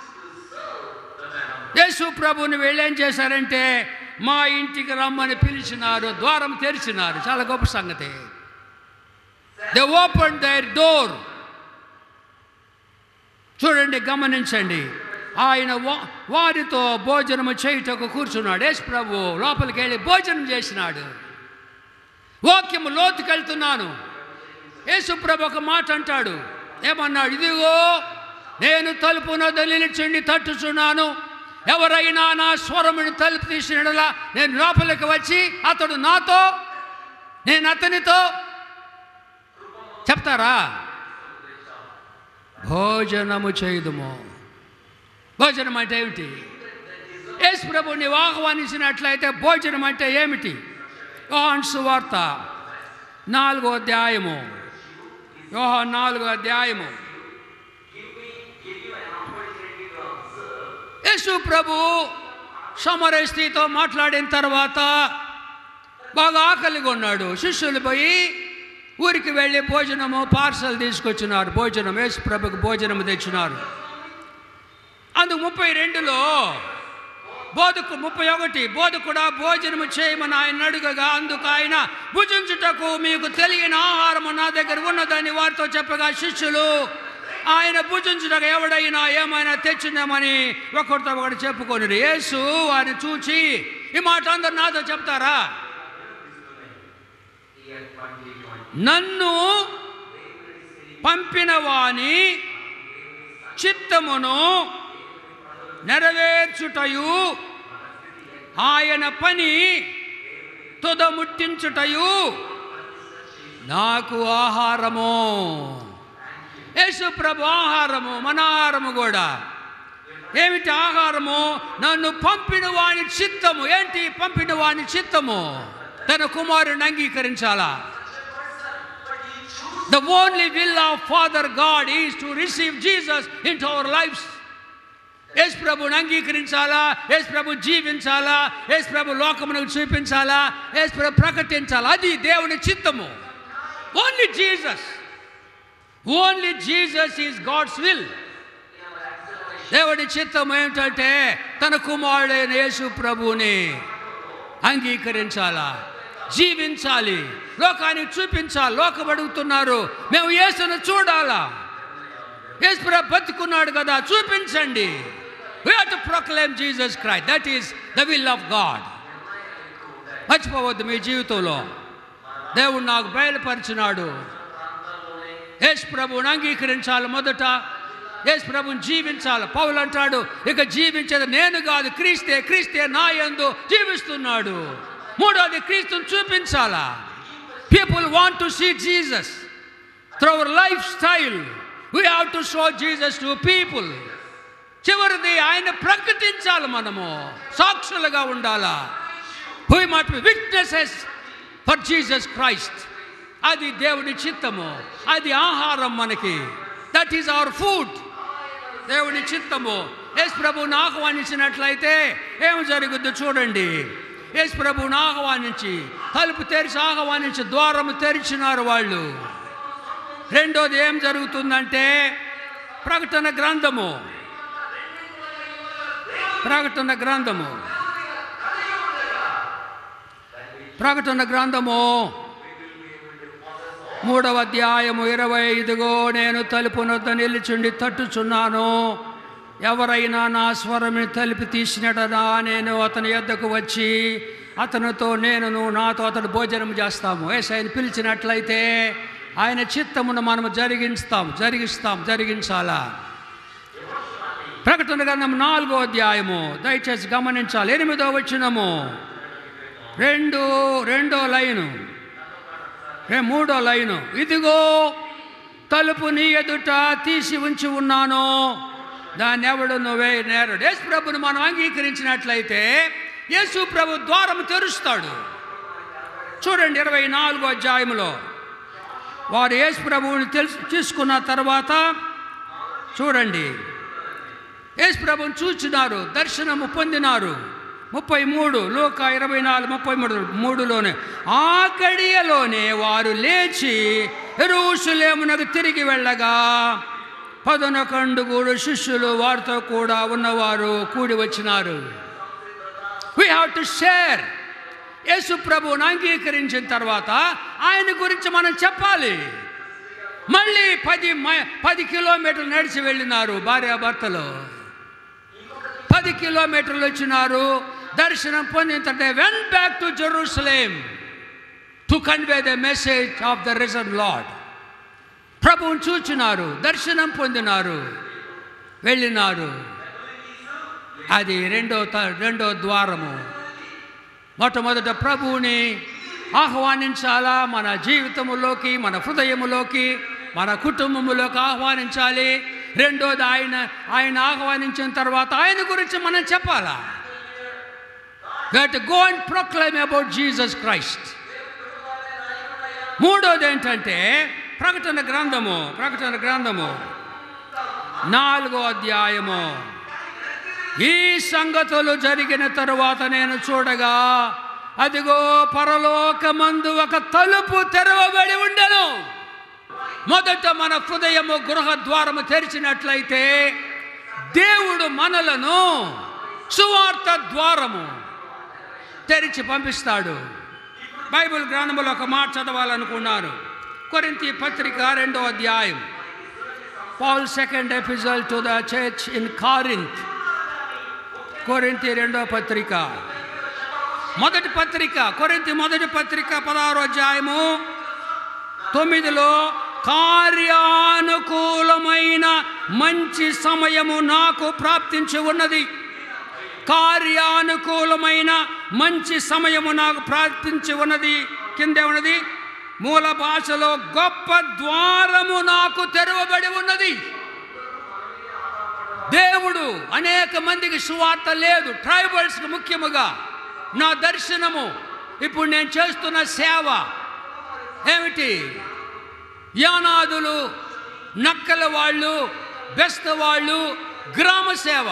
యేసు ప్రభుని వీళ్ళేం చేశారంటే మా ఇంటికి రమ్మని పిలిచినారు, ద్వారం తెరిచినారు. చాలా గొప్ప సంగతి. They open their door. చూడండి, గమనించండి. ఆయన వారితో భోజనము చేయుటకు కూర్చున్నాడు. యేసు ప్రభు లోపలికి వెళ్ళి భోజనం చేసినాడు. వాక్యము లోతుకెళ్తున్నాను. యేసు ప్రభు ఒక మాట అంటాడు. ఏమన్నాడు? ఇదిగో నేను తలుపు నొద్ద నిలిచి తట్టుచున్నాను. ఎవరైనా నా స్వరముని తలుపు తీసినలా నేను లోపలికి వచ్చి అతడు నాతో, నేను అతనితో. చెప్తారా? భోజనము చేయుదుము. భోజనం అంటే ఏమిటి? యేసు ప్రభు నీవు ఆహ్వానించినట్లయితే భోజనం అంటే ఏమిటి? యోహాను సువార్త 4వ అధ్యాయము. యోహాను 4వ అధ్యాయము. యేసు ప్రభు సమరయ స్త్రీతో మాట్లాడిన తర్వాత బాగా ఆకలిగా ఉన్నాడు. శిష్యులు పోయి ఊరికి వెళ్ళి భోజనము పార్సల్ తీసుకొచ్చినారు. భోజనం యేసు ప్రభుకు భోజనము తెచ్చినారు. అందుకు 32లో 31 బోధకుడా భోజనము చేయమని ఆయన అడుగగా అందుకు ఆయన భుజించుటకు మీకు తెలియని ఆహారము నా దగ్గర ఉన్నదని వారితో చెప్పగా శిష్యులు ఆయన భుజించుటకు ఎవడైనా ఏమైనా తెచ్చిందామని ఒకరితో ఒకటి చెప్పుకొని యేసు వారిని చూచి ఈ మాట అందరు నాతో చెప్తారా? నన్ను పంపిన వాని చిత్తమును నెరవేర్చుటయు ఆయన పని తుదముట్టించుటయు నాకు ఆహారము. యేసు ప్రభు ఆహారము, మన ఆహారము కూడా. ఏమిటి ఆహారము? నన్ను పంపిన వాని చిత్తము. ఏంటి పంపిన వాని చిత్తము? తన కుమారుని అంగీకరించాలా. The only will of Father God is to receive Jesus into our lives. యేసు ప్రభుని అంగీకరించాలా, యేసు ప్రభు జీవించాలా, యేసు ప్రభు లోకమునకు చూపించాలా, యేసు ప్రభు ప్రకటించాలా. అది దేవుని చిత్తము. Only Jesus. Only Jesus is God's will. దేవుడి చిత్తం ఏమిటంటే తన కుమారుడైన యేసు ప్రభుని అంగీకరించాలా, జీవించాలి, లోకానికి చూపించాలి. లోకం అడుగుతున్నారు, మేము యేసును చూడాలా. యేసు ప్రభు బతుకున్నాడు కదా, చూపించండి. We have to proclaim Jesus Christ. That is the will of God. మర్చిపోవద్దు మీ జీవితంలో. దేవుడు నాకు బయలుపరిచినాడు. యేసు ప్రభువుని అంగీకరించాలి. మొదట యేసు ప్రభువుని జీవించాలి. పౌలు అంటాడు, ఇక జీవించేది నేను కాదు, క్రీస్తే, క్రీస్తే నా యందు జీవిస్తున్నాడు. మూడోది క్రీస్తుని చూపించాలా. People want to see Jesus through our life style. We have to show Jesus to people. చివరిది ఆయన ప్రకటించాలి. మనము సాక్షులుగా ఉండాలా. We must be witnesses for Jesus Christ. అది దేవుని చిత్తము. అది ఆహారం మనకి. That is our food. దేవుని చిత్తము. యేసు ప్రభువుని ఆహ్వానించినట్లయితే ఏమి జరుగుద్దో చూడండి. యేసు ప్రభువుని ఆహ్వానించి, తలుపు తెరిచి ఆహ్వానించి ద్వారము తెరిచినారు వాళ్ళు. రెండోది ఏం జరుగుతుందంటే ప్రకటన గ్రంథము. ప్రకటన గ్రంథము 3వ అధ్యాయము 25. నేను తలుపు నొద్ద నిలుచుండి తట్టుచున్నాను. ఎవరైనా నా స్వరముని తలుపు తీసినడనా నేను అతని యొద్దకు వచ్చి అతనితో నేనును నాతో అతడు భోజనం చేస్తాము. యేసయ్యను పిలిచినట్లయితే ఆయన చిత్తమును మనము జరిగించాలా. ప్రకటన గ్రంథం 4వ అధ్యాయము దయచేసి గమనించాలి. 8వ వచనము, రెండో లైను, 3వ లైను. ఇదిగో తలుపు నీ ఎదుట తీసి ఉంచి ఉన్నాను, దాన్ని ఎవడును నేరడు. యేసు ప్రభుని మనం అంగీకరించినట్లయితే యేసు ప్రభు ద్వారం తెరుస్తాడు. చూడండి 24వ అధ్యాయంలో వారు యేసు ప్రభువుని తీసుకున్న తర్వాత చూడండి, యేసు ప్రభుని చూచినారు, దర్శనము పొందినారు. 33 లూకా 24:33లోనే ఆ గడియలోనే వారు లేచి యెరూషలేమునకు తిరిగి వెళ్ళగా 11 శిష్యులు వారితో కూడా ఉన్నవారు కూడి వచ్చినారు. We have to share. యేసు ప్రభువుని అంగీకరించిన తర్వాత ఆయన గురించి మనం చెప్పాలి. మళ్ళీ 10 కిలోమీటర్లు నడిచి వెళ్ళినారు భార్యాభర్తలు. 10 కిలోమీటర్లు వచ్చినారు. దర్శనం పొందిన తర్వాత went back to Jerusalem to convey the message of the risen Lord. ప్రభువుని చూచినారు, దర్శనం పొందినారు, వెళ్ళినారు. అది రెండో ద్వారము. మొట్టమొదట ప్రభువుని ఆహ్వానించాలా. మన జీవితములోకి, మన హృదయములోకి, మన కుటుంబములోకి ఆహ్వానించాలి. రెండోది ఆయన ఆహ్వానించిన తర్వాత ఆయన గురించి మనం చెప్పాలా. We have to go and proclaim about Jesus Christ. మూడోది ఏంటంటే ప్రకటన గ్రంథము 4వ అధ్యాయము. ఈ సంగతులు జరిగిన తరువాత నేను చూడగా అదిగో పరలోకమందు ఒక తలుపు తెరవబడి ఉండెను. మొదట మన హృదయము గృహ ద్వారము తెరిచినట్లయితే దేవుడు మనలను సువార్త ద్వారము తెరిచి పంపిస్తాడు. బైబిల్ గ్రంథంలో ఒక మాట చదవాలనుకున్నారు. కొరింథీ పత్రిక 2వ అధ్యాయం. Paul second episode to the church in Corinth. కొరింథీ 2వ పత్రిక, మొదటి పత్రిక, కొరింథీ మొదటి పత్రిక 16వ అధ్యాయము 9లో కార్యానుకూలమైన మంచి సమయము నాకు ప్రాప్తించి ఉన్నది. కార్యానుకూలమైన మంచి సమయము నాకు ప్రాప్తించి ఉన్నది. కిందే ఉన్నది, మూల భాషలో గొప్ప ద్వారము నాకు తెరవబడి ఉన్నది. దేవుడు అనేక మందికి సువార్త లేదు, ట్రైబల్స్కి ముఖ్యముగా. నా దర్శనము ఇప్పుడు నేను చేస్తున్న సేవ ఏమిటి? యానాదులు, నక్కల వాళ్ళు, బెస్త వాళ్ళు, గ్రామ సేవ.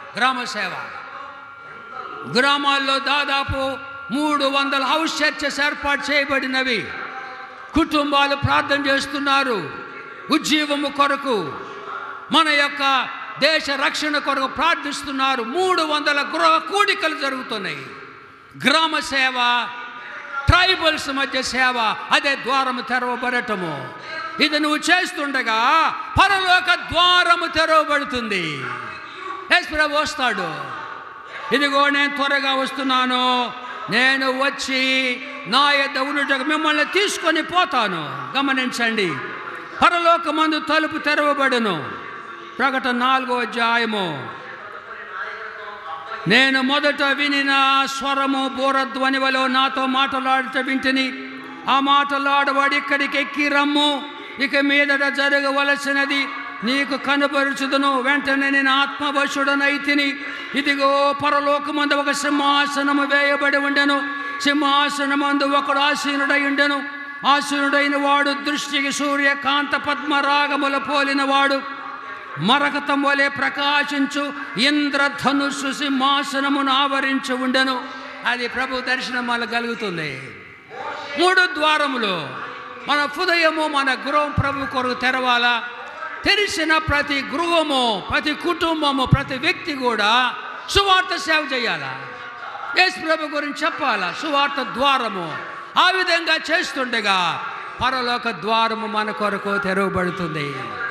గ్రామాల్లో దాదాపు 300 హౌస్ చర్చెస్ ఏర్పాటు చేయబడినవి. కుటుంబాలు ప్రార్థన చేస్తున్నారు ఉజ్జీవము కొరకు, మన యొక్క దేశ రక్షణ కొరకు ప్రార్థిస్తున్నారు. 300 గృహ కూడికలు జరుగుతున్నాయి. గ్రామ సేవ, ట్రైబల్స్ మధ్య సేవ, అదే ద్వారము తెరవబడటము. ఇది నువ్వు చేస్తుండగా పరలోక ద్వారము తెరవబడుతుంది. యేసు ప్రభు వస్తాడు. ఇదిగో నేను త్వరగా వస్తున్నాను, నేను వచ్చి నా యొద్ద ఉన్నట్టుగా మిమ్మల్ని తీసుకొని పోతాను. గమనించండి, పరలోకమందు తలుపు తెరవబడును. ప్రకటన 4వ అధ్యాయము. నేను మొదట వినిన స్వరము బోరధ్వని వలె నాతో మాట్లాడుతూ వింటిని. ఆ మాట్లాడవాడు ఇక్కడికి ఎక్కి రమ్ము, ఇక మీదట జరగవలసినది నీకు కనబరుచుదును. వెంటనే నేను ఆత్మవశుడనైతిని. ఇదిగో పరలోకమందు ఒక సింహాసనము వేయబడి ఉండెను. సింహాసనమందు ఒకడు ఆసీనుడై ఉండెను. ఆసీనుడైన వాడు దృష్టికి సూర్యకాంత పద్మరాగముల పోలిన వాడు. మరకతం వలె ప్రకాశించు ఇంద్రధనుస్సు సింహాసనమును ఆవరించి ఉండెను. అది ప్రభు దర్శనం వల్ల కలుగుతుంది. 3 ద్వారములు. మన హృదయము, మన గృహం ప్రభు కొరకు తెరవాలా. తెరిచిన ప్రతి గృహము, ప్రతి కుటుంబము, ప్రతి వ్యక్తి కూడా సువార్త సేవ చేయాలా. యేసు ప్రభు గురించి చెప్పాలా. సువార్త ద్వారము. ఆ విధంగా చేస్తుండగా పరలోక ద్వారము మన కొరకు తెరవబడుతుంది.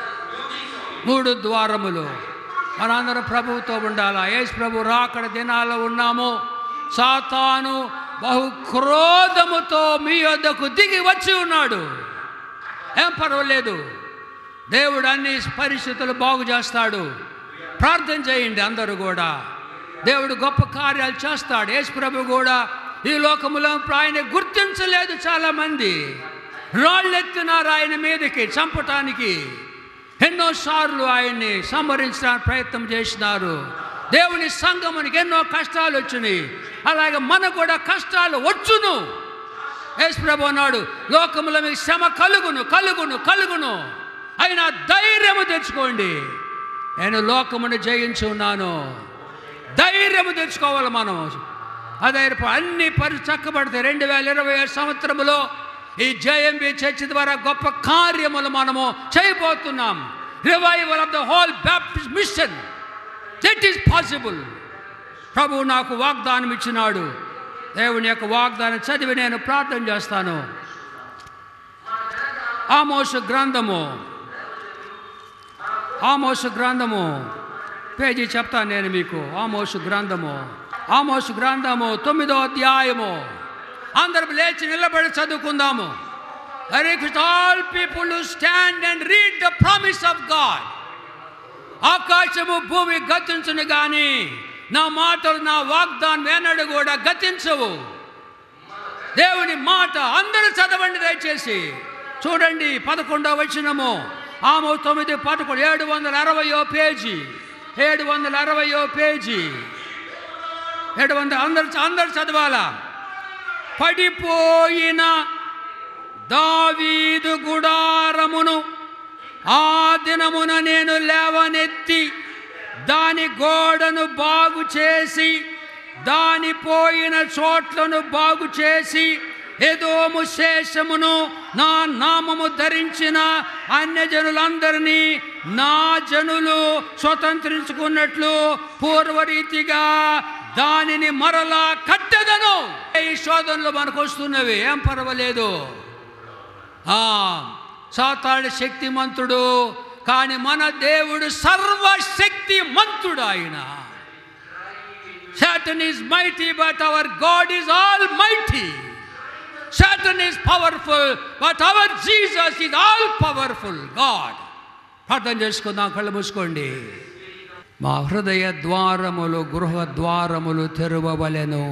3 ద్వారములు. మనందరం ప్రభువుతో ఉండాలా. యేసు ప్రభు రాకడ దినాల్లో ఉన్నాము. సాతాను బహు క్రోధముతో మీ వద్దకు దిగి వచ్చి ఉన్నాడు. ఏం పర్వాలేదు, దేవుడు అన్ని పరిస్థితులు బాగు చేస్తాడు. ప్రార్థన చేయండి అందరూ కూడా. దేవుడు గొప్ప కార్యాలు చేస్తాడు. యేసు ప్రభు కూడా ఈ లోకములో ఆయన గుర్తించలేదు. చాలామంది రాళ్ళెత్తినారు ఆయన మీదకి చంపటానికి. ఎన్నోసార్లు ఆయన్ని సంహరించడానికి ప్రయత్నం చేసినారు. దేవుని సంఘమునికి ఎన్నో కష్టాలు వచ్చినాయి. అలాగే మనకు కూడా కష్టాలు వచ్చును. యేసు ప్రభు అన్నాడు, లోకములో మీకు శ్రమ కలుగును కలుగును కలుగును, అయినా ధైర్యము తెచ్చుకోండి, నేను లోకమును జయించి ఉన్నాను. ధైర్యము తెచ్చుకోవాలి మనం. అదే అన్ని చక్కబడతాయి. 2027 సంవత్సరములో ఈ JMB చర్చ్ ద్వారా గొప్ప కార్యములు మనము చేయబోతున్నాం. Revival of the whole Baptist mission. That is possible. ప్రభు నాకు వాగ్దానం ఇచ్చినాడు. దేవుని యొక్క వాగ్దానం చదివి నేను ప్రార్థన చేస్తాను. ఆమోసు గ్రంథము పేజీ చెప్తాను నేను మీకు. ఆమోసు గ్రంథము 9వ అధ్యాయము. అందరం లేచి నిలబడి చదువుకుందాము. I request all people to stand and read the promise of God. ఆకాశము భూమి గతించును గాని నా మాటలు, నా వాగ్దానం ఎన్నడూ కూడా గతించవు. దేవుని మాట అందరూ చదవండి దయచేసి. చూడండి 11వ వచనము. ఆమోసు 9:11. 760వ పేజీ. 760వ పేజీ. 700 అందరూ చదవాలా. పడిపోయిన దావీదు గుడారమును ఆ దినమున నేను లేవనెత్తి దాని గోడను బాగు చేసి దాని పోయిన చోట్లను బాగు చేసి ఎదోము శేషమును నా నామము ధరించిన అన్యజనులందరినీ నా జనులు స్వతంత్రించుకున్నట్లు పూర్వరీతిగా దానిని మరలా కట్టెదను. ఈ శోధనలు మనకు వస్తున్నవి, ఏం పర్వాలేదు. సాతాను శక్తిమంతుడు, కానీ మన దేవుడు సర్వశక్తిమంతుడు. ఆయన Satan is mighty, but our God is almighty. Satan is powerful, but our Jesus is all powerful God. ప్రార్థన చేసుకుందాం, కళ్ళు మూసుకోండి. మా హృదయ ద్వారములు గృహ ద్వారములు తెరవవలెను.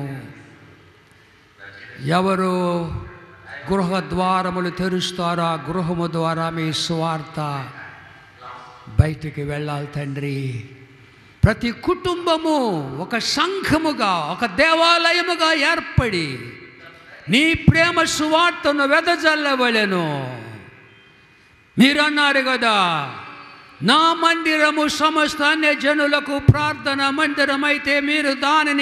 ఎవరు గృహ ద్వారములు తెరుస్తారో ఆ గృహము ద్వారా మీ స్వార్థ బయటికి వెళ్ళాలి తండ్రి. ప్రతి కుటుంబము ఒక సంఘముగా, ఒక దేవాలయముగా ఏర్పడి నీ ప్రేమ సువార్తను వెదజల్లవలెను. మీరన్నారు కదా, నా మందిరము సమస్త అన్య జనులకు ప్రార్థన మందిరం అయితే మీరు దానిని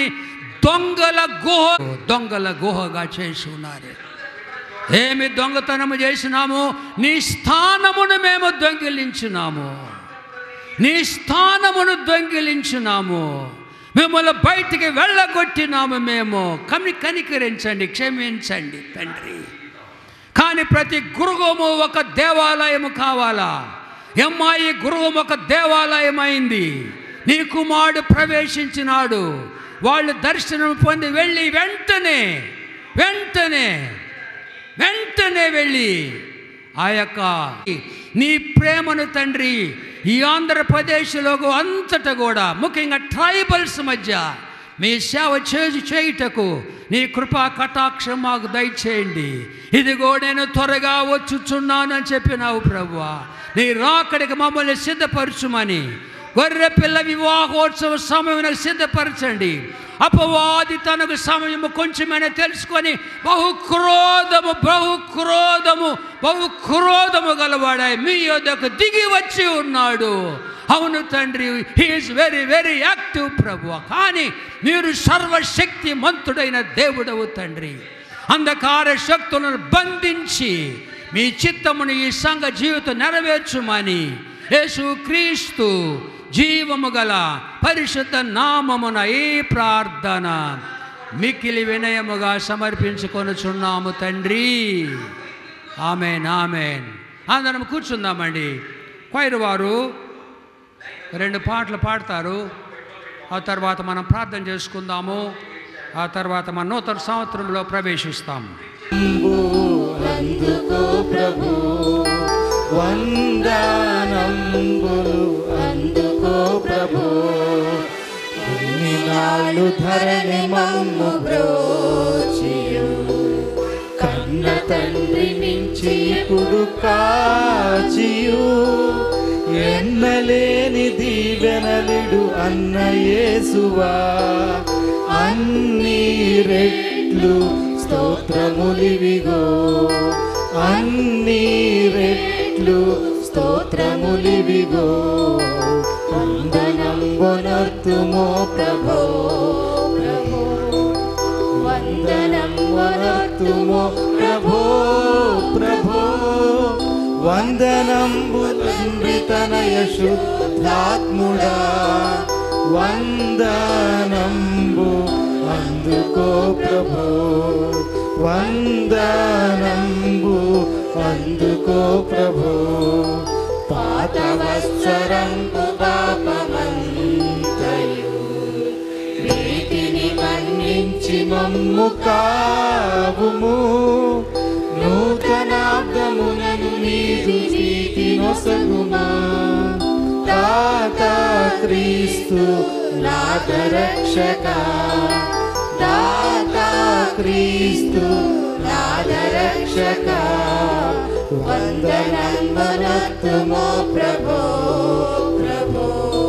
దొంగల గుహగా చేసి ఉన్నారు. ఏమి దొంగతనము చేసినాము? నీ స్థానమును మేము దొంగిలించినాము. నీ స్థానమును దొంగిలించినాము. మిమ్మల్ని బయటికి వెళ్ళగొట్టినాము. మేము కనికరించండి, క్షమించండి తండ్రి. కానీ ప్రతి గృహము ఒక దేవాలయము కావాలా? ఈ గృహం ఒక దేవాలయం అయింది. నీ కుమారుడు ప్రవేశించినాడు. వాళ్ళు దర్శనం పొంది వెళ్ళి వెంటనే వెళ్ళి ఆ యొక్క నీ ప్రేమను తండ్రి ఈ ఆంధ్రప్రదేశ్లో అంతటా కూడా ముఖ్యంగా ట్రైబల్స్ మధ్య మీ సేవ చేయుటకు నీ కృపా కటాక్షం మాకు దయచేయండి. ఇదిగో నేను త్వరగా వచ్చుచున్నాను అని చెప్పినావు ప్రభువా. నీ రాకడికి మమ్మల్ని సిద్ధపరచుమని గొర్రె పిల్ల వివాహోత్సవ సమయం సిద్ధపరచండి. అపవాది తనకు సమయము కొంచెమైనా తెలుసుకొని బహుక్రోధము గలవాడాయి మీ యొద్దకు దిగి వచ్చి ఉన్నాడు. అవును తండ్రి, హీఈస్ వెరీ వెరీ యాక్టివ్ ప్రభువా. కానీ మీరు సర్వశక్తి మంతుడైన దేవుడవు తండ్రి. అంధకార శక్తులను బంధించి మీ చిత్తమును ఈ సంఘ జీవితం నెరవేర్చుమని యేసు క్రీస్తు జీవము గల పరిశుద్ధ నామమున ఈ ప్రార్థన మిక్కిలి వినయముగా సమర్పించుకొనుచున్నాము తండ్రి. ఆమేన్, ఆమేన్. అందరం కూర్చుందామండి. క్వైర్ వారు 2 పాటలు పాడతారు. ఆ తర్వాత మనం ప్రార్థన చేసుకుందాము. ఆ తర్వాత మన నూతన సంవత్సరంలో ప్రవేశిస్తాము. అందుకో ప్రభు వందనంబులు, అందుకో ప్రభు. ఇన్ని నాళ్ళు ధరణి మమ్ము బ్రోచియు, కన్న తండ్రి నుంచి ఇప్పుడు కాచియు, ఎన్నలేని దీవెనలిడు అన్న యేసువా. అన్ని రెట్లు స్తోత్రములివిగో, అన్ని రెట్లు స్తోత్రములివిగో. వందనంబునర్తుమో ప్రభో, ప్రభో వందనంబునర్తుమో ప్రభో, ప్రభో. వందనంబు తండ్రి తనయ శుద్ధాత్ముడా, వందనంబు అందుకో ప్రభో, వందనంబు అందుకో ప్రభో. పాత వత్సరంపు పాపమంతయు వీటిని మన్నించి మమ్ము కావుము. నూతనాబ్దమునను నీదు నీతి నొసగుమా. దాతా క్రీస్తు నాథ రక్షక, దాతా క్రీస్తు నాథ రక్షక. వందనంబునర్తుమో ప్రభో, ప్రభో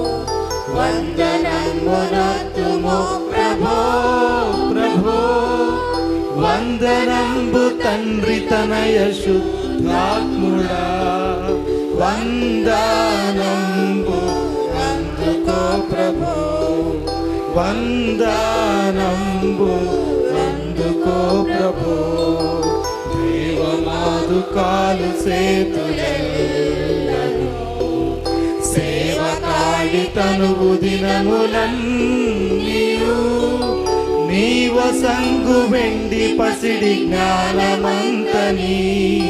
వందనంబునర్తుమో ప్రభో, ప్రభో. వందనంబు తండ్రి తనయ శుద్ధాత్ముడా, వందనంబు అందుకో ప్రభో, వందనంబు అందుకో ప్రభో. దేవమాదుకాలు సేతులెల్లను, సేవకాడి తనువు దినములన్నీయు. నీవ సంగు వెండి పసిడి జ్ఞానమంతని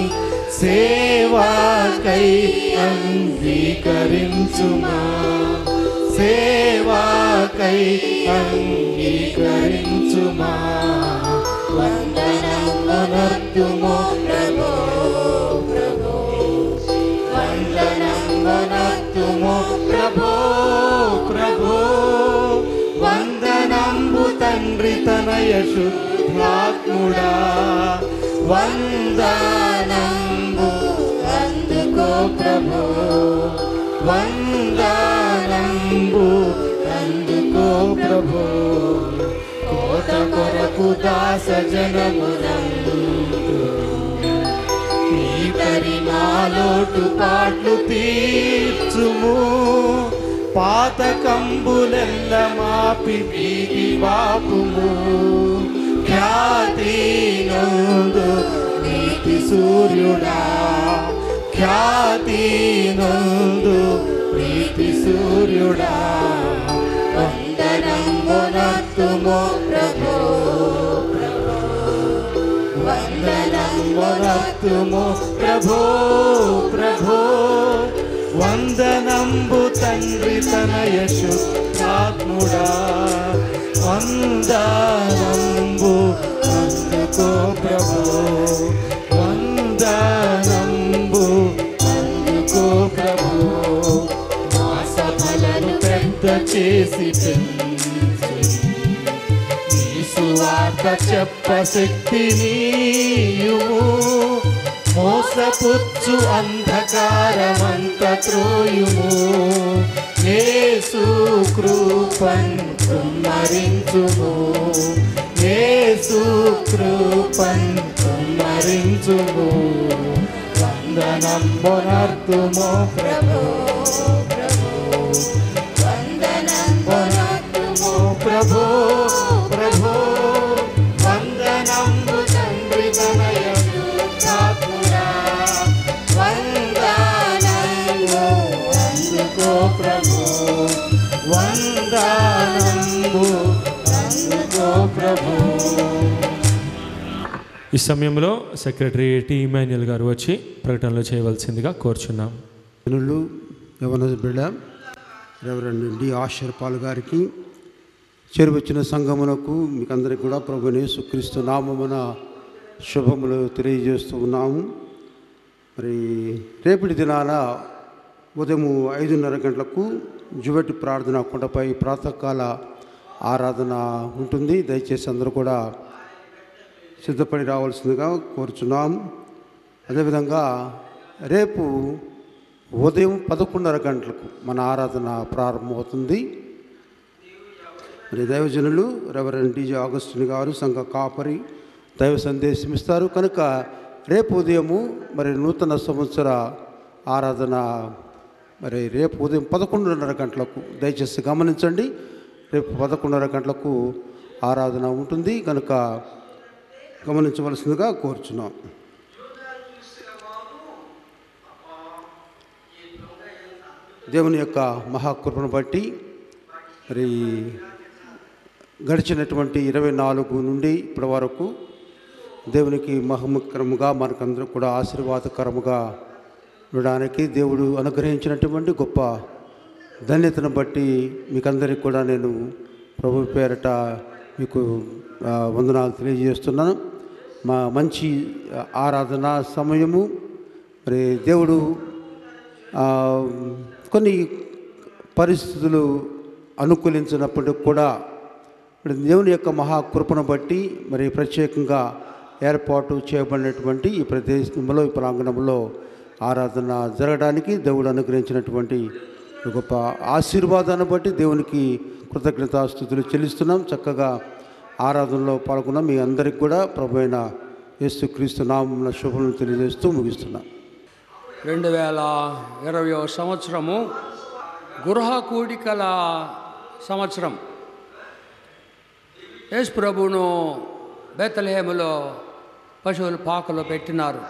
సేవాకై అంగీకరించుమా, సేవాకై అంగీకరించుమా. వందనమునర్తుమో మొనర్తుము ప్రభో ప్రభో వందనం మొనర్తుము ప్రభో ప్రభో వందనంబు తండ్రి తనయ శుద్ధాత్ముడా వందనంబు అందుకో ప్రభో వందనంబు అందుకో ప్రభో కోత కొరకు దాస జనమునందు నీ పరిమాలోటు పాట్లు తీర్చుము పాతకంబులెల్ల మాపి వీధి వాపుము ఖ్యాతి నందు నీతి సూర్యుడా ఖ్యాతి నందు నీతి సూర్యుడా వందనం మొనర్తుము ప్రభో ప్రభో వందనం మొనర్తుము ప్రభో ప్రభో వందనంబు తండ్రి తనయ శుద్ధాత్ముడా వందనంబు అందుకో ప్రభో వందనంబు అందుకో ప్రభో మా సభలను పెద్ద చేసి నీ సువార్త చెప్ప శక్తినియుము మోసపుచ్చు అంధకారమంత త్రోయుము యేసు కృపన్ కుమ్మరించుము యేసు కృపన్ కుమ్మరించుము వందనం మొనర్తుము ప్రభో ప్రభో వందనం మొనర్తుము ప్రభో ప్రభో వందనంబు తండ్రి తనయ శుద్ధాత్ముడా వందనంబు అందుకో ప్రభో వందనంబు అందుకో ప్రభో. ఈ సమయంలో సెక్రటరీ టి ఇమాన్యుయల్ గారు వచ్చి ప్రకటనలు చేయవలసిందిగా కోరుచున్నాం. యవన బిడ్డ రెవరెండ్ డి ఆశర్ పాల్ గారికి చేరువచ్చిన సంఘమునకు మీకు అందరికీ కూడా ప్రభుని యేసుక్రీస్తు నామమున శుభములు తెలియజేస్తూ ఉన్నాము. మరి రేపటి దినాన ఉదయం 5:30 గంటలకు జువెట్ ప్రార్థన కొండపై ప్రాతకాల ఆరాధన ఉంటుంది. దయచేసి అందరూ కూడా సిద్ధపడి రావాల్సిందిగా కోరుచున్నాం. అదేవిధంగా రేపు ఉదయం 11:30 గంటలకు మన ఆరాధన ప్రారంభమవుతుంది. మరి దైవజనులు రెవరెండ్ డి ఆగస్టిన్ గారు సంఘ కాపరి దైవ సందేశం ఇస్తారు కనుక రేపు ఉదయము మరి నూతన సంవత్సర ఆరాధన మరి రేపు ఉదయం 11:30 గంటలకు దయచేసి గమనించండి. రేపు 11:30 గంటలకు ఆరాధన ఉంటుంది కనుక గమనించవలసిందిగా కోరుచున్నాం. దేవుని యొక్క మహాకృపను బట్టి మరి గడిచినటువంటి 24 నుండి ఇప్పటి వరకు దేవునికి మహిమకరముగా మనకందరూ కూడా ఆశీర్వాదకరముగా ఉండడానికి దేవుడు అనుగ్రహించినటువంటి గొప్ప ధన్యతను బట్టి మీకందరికీ కూడా నేను ప్రభు పేరట మీకు వందనాలు తెలియజేస్తున్నాను. మా మంచి ఆరాధన సమయము మరి దేవుడు కొన్ని పరిస్థితులు అనుకూలించినప్పటికి కూడా దేవుని యొక్క మహాకృపను బట్టి మరి ప్రత్యేకంగా ఏర్పాటు చేయబడినటువంటి ఈ ప్రదేశంలో ఈ ప్రాంగణంలో ఆరాధన జరగడానికి దేవుడు అనుగ్రహించినటువంటి గొప్ప ఆశీర్వాదాన్ని బట్టి దేవునికి కృతజ్ఞతాస్తుతులు చెల్లిస్తున్నాం. చక్కగా ఆరాధనలో పాల్గొన్న మీ అందరికీ కూడా ప్రభు అయిన యేసుక్రీస్తు నామమున శుభములు తెలియజేస్తూ ముగిస్తున్నాం. 2020 సంవత్సరము గృహ కూడికల సంవత్సరం. యేసు ప్రభువును బెత్లెహేములో పశువుల పాకలో పెట్టినారు.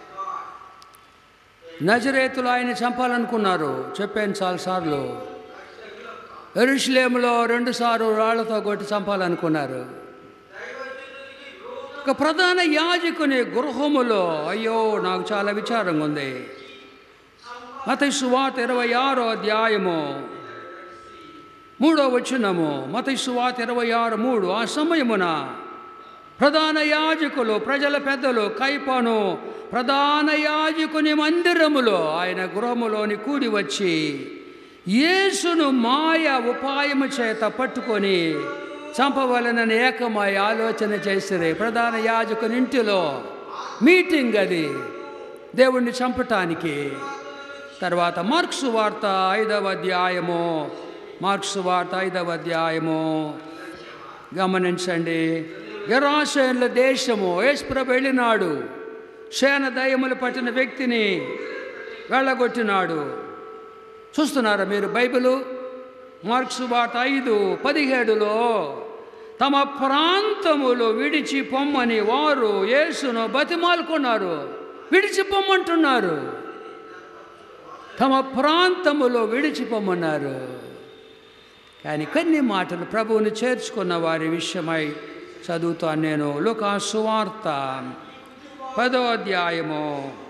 నజరేతులు ఆయన చంపాలనుకున్నారు, చెప్పాను చాలాసార్లు. యెరూషలేములో 2 సార్లు రాళ్లతో కొట్టి చంపాలనుకున్నారు. ఒక ప్రధాన యాజకుని గృహములో అయ్యో నాకు చాలా విచారంగా ఉంది. మత్తయి సువార్త 26వ అధ్యాయము 3వ వచనము. మత్తయి సువార్త 26:3. ఆ సమయమున ప్రధాన యాజకులు, ప్రజల పెద్దలు కైపను ప్రధాన యాజకుని మందిరములో ఆయన గృహములోని కూడి వచ్చి యేసును మాయ ఉపాయము చేత పట్టుకొని చంపవలనని ఏకమై ఆలోచన చేసిరి. ప్రధాన యాజకుని ఇంటిలో మీటింగ్ అది దేవుణ్ణి చంపటానికి. తర్వాత మార్క్సు వార్త 5వ అధ్యాయము, మార్క్సు వార్త 5వ అధ్యాయము గమనించండి. గెరాసేనుల దేశము యేసుప్రభు వెళ్ళినాడు. సేన దయ్యములు పట్టిన వ్యక్తిని వెళ్ళగొట్టినాడు. చూస్తున్నారా మీరు బైబిలు? మార్క్సు వార్త 5:17లో తమ ప్రాంతములో విడిచి పొమ్మని వారు యేసును బతిమాలుకున్నారు. విడిచి పొమ్మంటున్నారు. తమ ప్రాంతములో విడిచిపోమన్నారు. కానీ కొన్ని మాటలు ప్రభువుని చేర్చుకున్న వారి విషయమై చదువుతాను నేను. లూకా సువార్త 10వ అధ్యాయము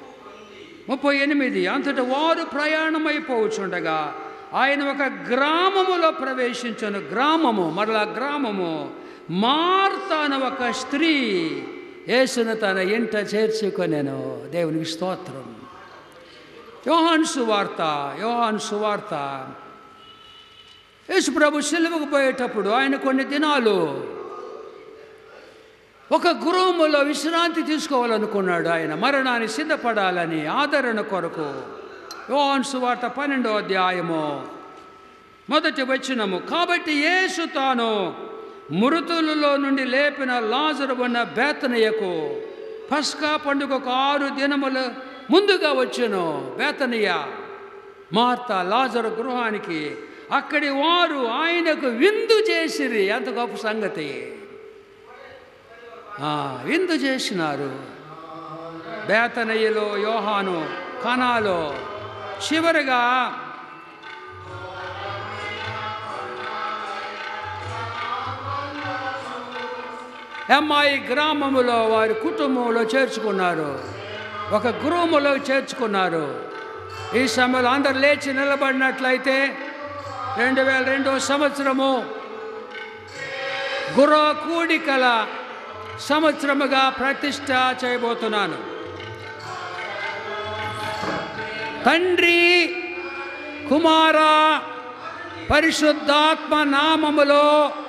38. అంతటా వారు ప్రయాణమైపోవచ్చుండగా ఆయన ఒక గ్రామములో ప్రవేశించను. గ్రామము, మరలా గ్రామము. మార్త అనే ఒక స్త్రీ యేసును తన ఇంట చేర్చుకొనెను. దేవునికి స్తోత్రం. యోహాను సువార్త యేసు ప్రభు సిలువకు పోయేటప్పుడు ఆయన కొన్ని దినాలు ఒక గృహములో విశ్రాంతి తీసుకోవాలనుకున్నాడు. ఆయన మరణాన్ని సిద్ధపడాలని ఆదరణ కొరకు. యోహాను సువార్త 12వ అధ్యాయము 1వ వచనము. కాబట్టి యేసు తాను మృతులలో నుండి లేపిన లాజరు ఉన్న బేతనియకు పస్కా పండుగకు 6 దినములు ముందుగా వచ్చెను. బేతనియ, మార్త లాజరు గృహానికి. అక్కడి వారు ఆయనకు విందు చేసిరి. ఎంత గొప్ప సంగతి! విందు చేసినారు. బేతనియలో, యోహాను, కనాలో. చివరిగా ఎమ్మాయి గ్రామములో వారి కుటుంబంలో చేర్చుకున్నారు. ఒక గృహములో చేర్చుకున్నారు. ఈ సమయంలో అందరు లేచి నిలబడినట్లయితే 2002వ సంవత్సరము గృహ కూడికల సంవత్సరముగా ప్రతిష్ట చేయబోతున్నాను. తండ్రి, కుమార, పరిశుద్ధాత్మ నామములో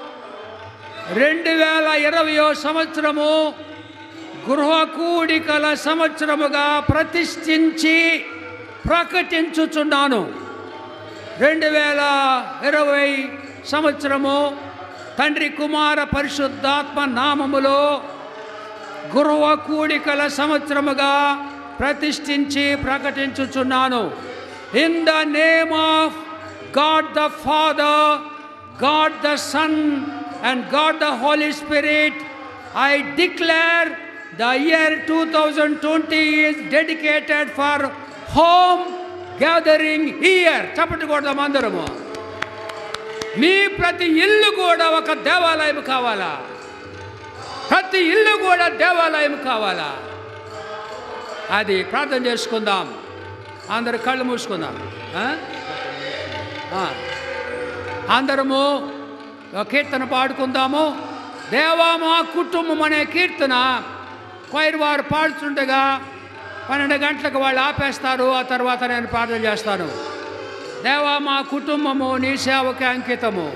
2020వ సంవత్సరము గృహ కూడికల సంవత్సరముగా ప్రతిష్ఠించి ప్రకటించుచున్నాను. 2020 సంవత్సరము తండ్రి, కుమార, పరిశుద్ధాత్మ నామములో గృహ కూడికల సంవత్సరముగా ప్రతిష్ఠించి ప్రకటించుచున్నాను. In the name of God the Father, God the Son and God the Holy Spirit, I declare the year 2020 is dedicated for home gathering year. చప్పటి కొడదాం అందరము. మీ ప్రతి ఇల్లు కూడా ఒక దేవాలయం కావాలా? ప్రతి ఇల్లు కూడా దేవాలయం కావాలా? అది ప్రార్థన చేసుకుందాం. అందరు కళ్ళు మూసుకుందాం. అందరము కీర్తన పాడుకుందాము. దేవా మా కుటుంబం అనే కీర్తన క్వైర్ వారు పాడుతుండగా 12 గంటలకు వాళ్ళు ఆపేస్తారు. ఆ తర్వాత నేను ప్రార్థన చేస్తాను. దేవా మా కుటుంబము నీ సేవకి అంకితము.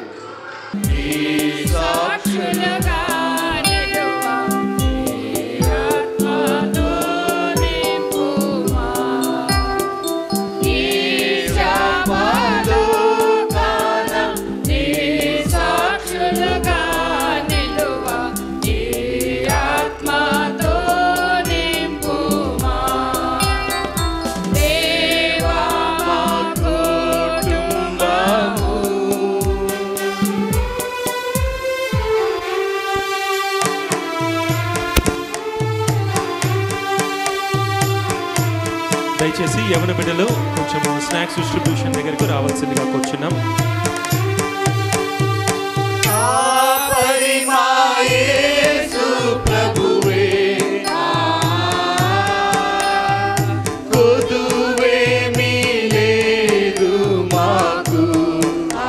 దయచేసి యవన బిడ్డలు కొంచెం స్నాక్స్ డిస్ట్రిబ్యూషన్ దగ్గరకు రావాల్సిందిగా కూర్చున్నాం.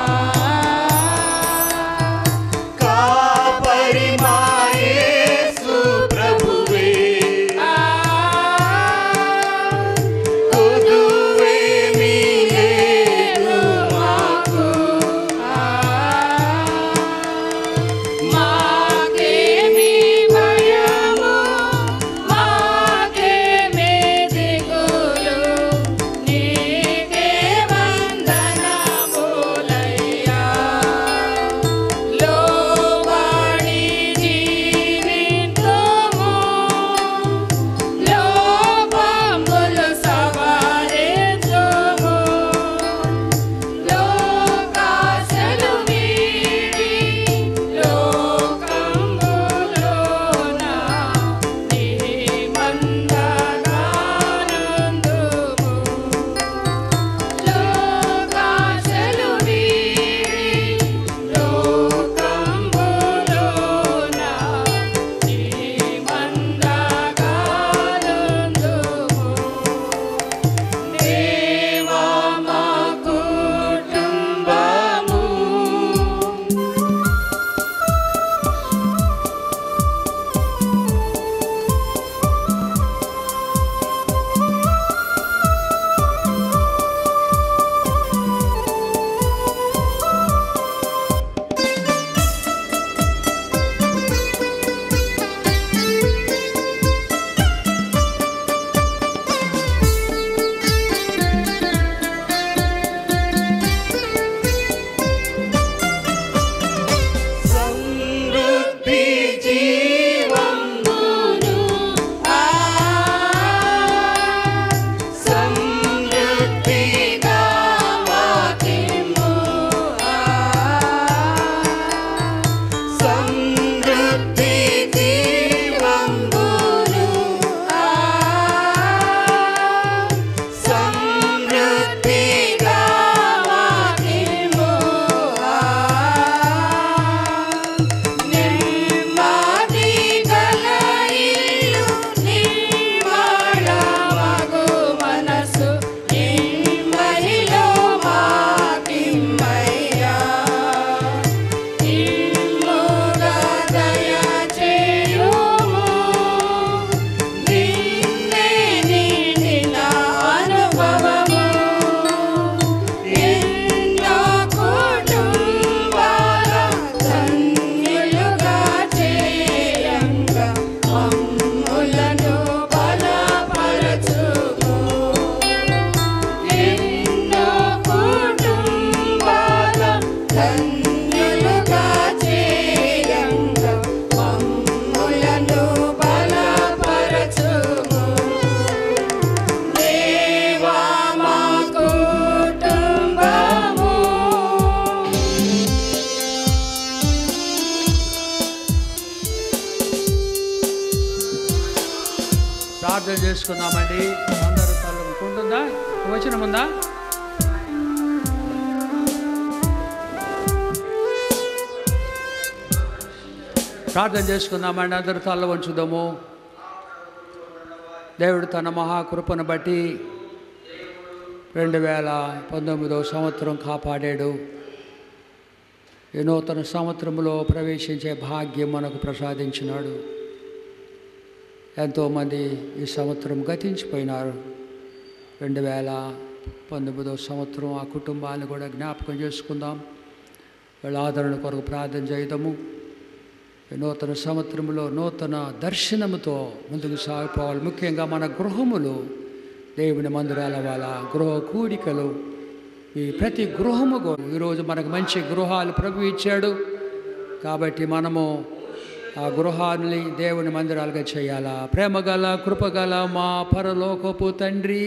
కాపరి మా యేసు ధన్యులుగా చేయంగా మమ్ములను బలపరచుము. దేవా మా కుటుంబము ప్రార్థన చేసుకుందామండి. అందరూ తల్లుకుంటుందా? వచనం ఉందా? ప్రార్థన చేసుకుందామండి. అందరూ తల్ల వంచుదాము. దేవుడు తన మహాకృపను బట్టి 2019వ సంవత్సరం కాపాడాడు. ఈ నూతన సంవత్సరంలో ప్రవేశించే భాగ్యం మనకు ప్రసాదించినాడు. ఎంతోమంది ఈ సంవత్సరం గతించిపోయినారు. 2019వ సంవత్సరం ఆ కుటుంబాన్ని కూడా జ్ఞాపకం చేసుకుందాం. వాళ్ళ ఆదరణ కొరకు ప్రార్థన చేయడము. ఈ నూతన సంవత్సరంలో నూతన దర్శనముతో ముందుకు సాగిపోవాలి. ముఖ్యంగా మన గృహములు దేవుని మందిరాల వాళ్ళ గృహ కూడికలు, ఈ ప్రతి గృహము ఈరోజు మనకు మంచి గృహాలు ప్రభు ఇచ్చాడు. కాబట్టి మనము ఆ గృహాన్ని దేవుని మందిరాలుగా చేయాలా. ప్రేమగల కృపగల మా పరలోకపు తండ్రి,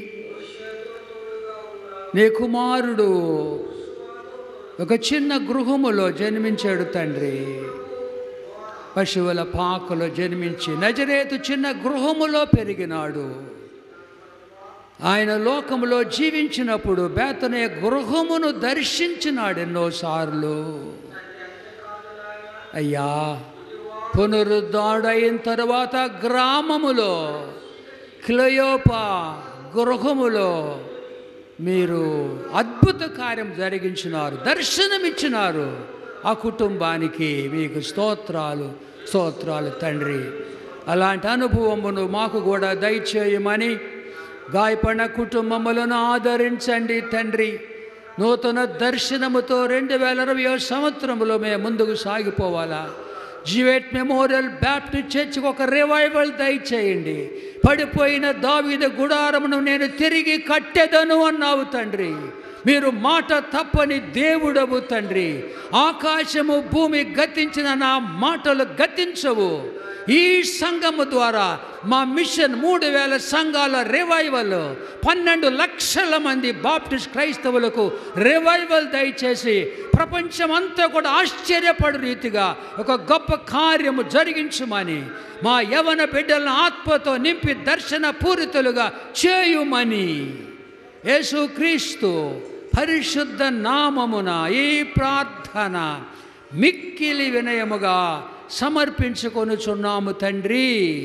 నీ కుమారుడు ఒక చిన్న గృహములో జన్మించాడు తండ్రి. పశువుల పాకలో జన్మించి నజరేతు చిన్న గృహములో పెరిగినాడు. ఆయన లోకములో జీవించినప్పుడు బేతనే గృహమును దర్శించినాడు ఎన్నోసార్లు. అయ్యా, పునరుద్ధరణైన తర్వాత గ్రామములో క్లయోపా గృహములో మీరు అద్భుత కార్యం జరిగించినారు, దర్శనమిచ్చినారు. ఆ కుటుంబానికి మీకు స్తోత్రాలు తండ్రి. అలాంటి అనుభవమును మాకు కూడా దయచేయమని గాయపడిన కుటుంబములను ఆదరించండి తండ్రి. నూతన దర్శనముతో 2020వ సంవత్సరంలో మేము ముందుకు సాగిపోవాలా. జీవేట్ మెమోరియల్ బ్యాప్టిస్ట్ చర్చ్కి ఒక రివైవల్ దయచేయండి. పడిపోయిన దావీదు గుడారమును నేను తిరిగి కట్టెదను అన్నావు తండ్రి. మీరు మాట తప్పని దేవుడవు తండ్రి. ఆకాశము భూమి గతించిన నా మాటలు గతించవు. ఈ సంఘము ద్వారా మా మిషన్ 3000 సంఘాల రివైవల్, 12 లక్షల మంది బాప్టిస్ట్ క్రైస్తవులకు రివైవల్ దయచేసి ప్రపంచమంతా కూడా ఆశ్చర్యపడు రీతిగా ఒక గొప్ప కార్యము జరిగించమని, మా యవన బిడ్డలను ఆత్మతో నింపి దర్శన పూరితులుగా చేయుమని యేసుక్రీస్తు పరిశుద్ధ నామమున ఈ ప్రార్థన మిక్కిలి వినయముగా సమర్పించుకొనుచున్నాము తండ్రి.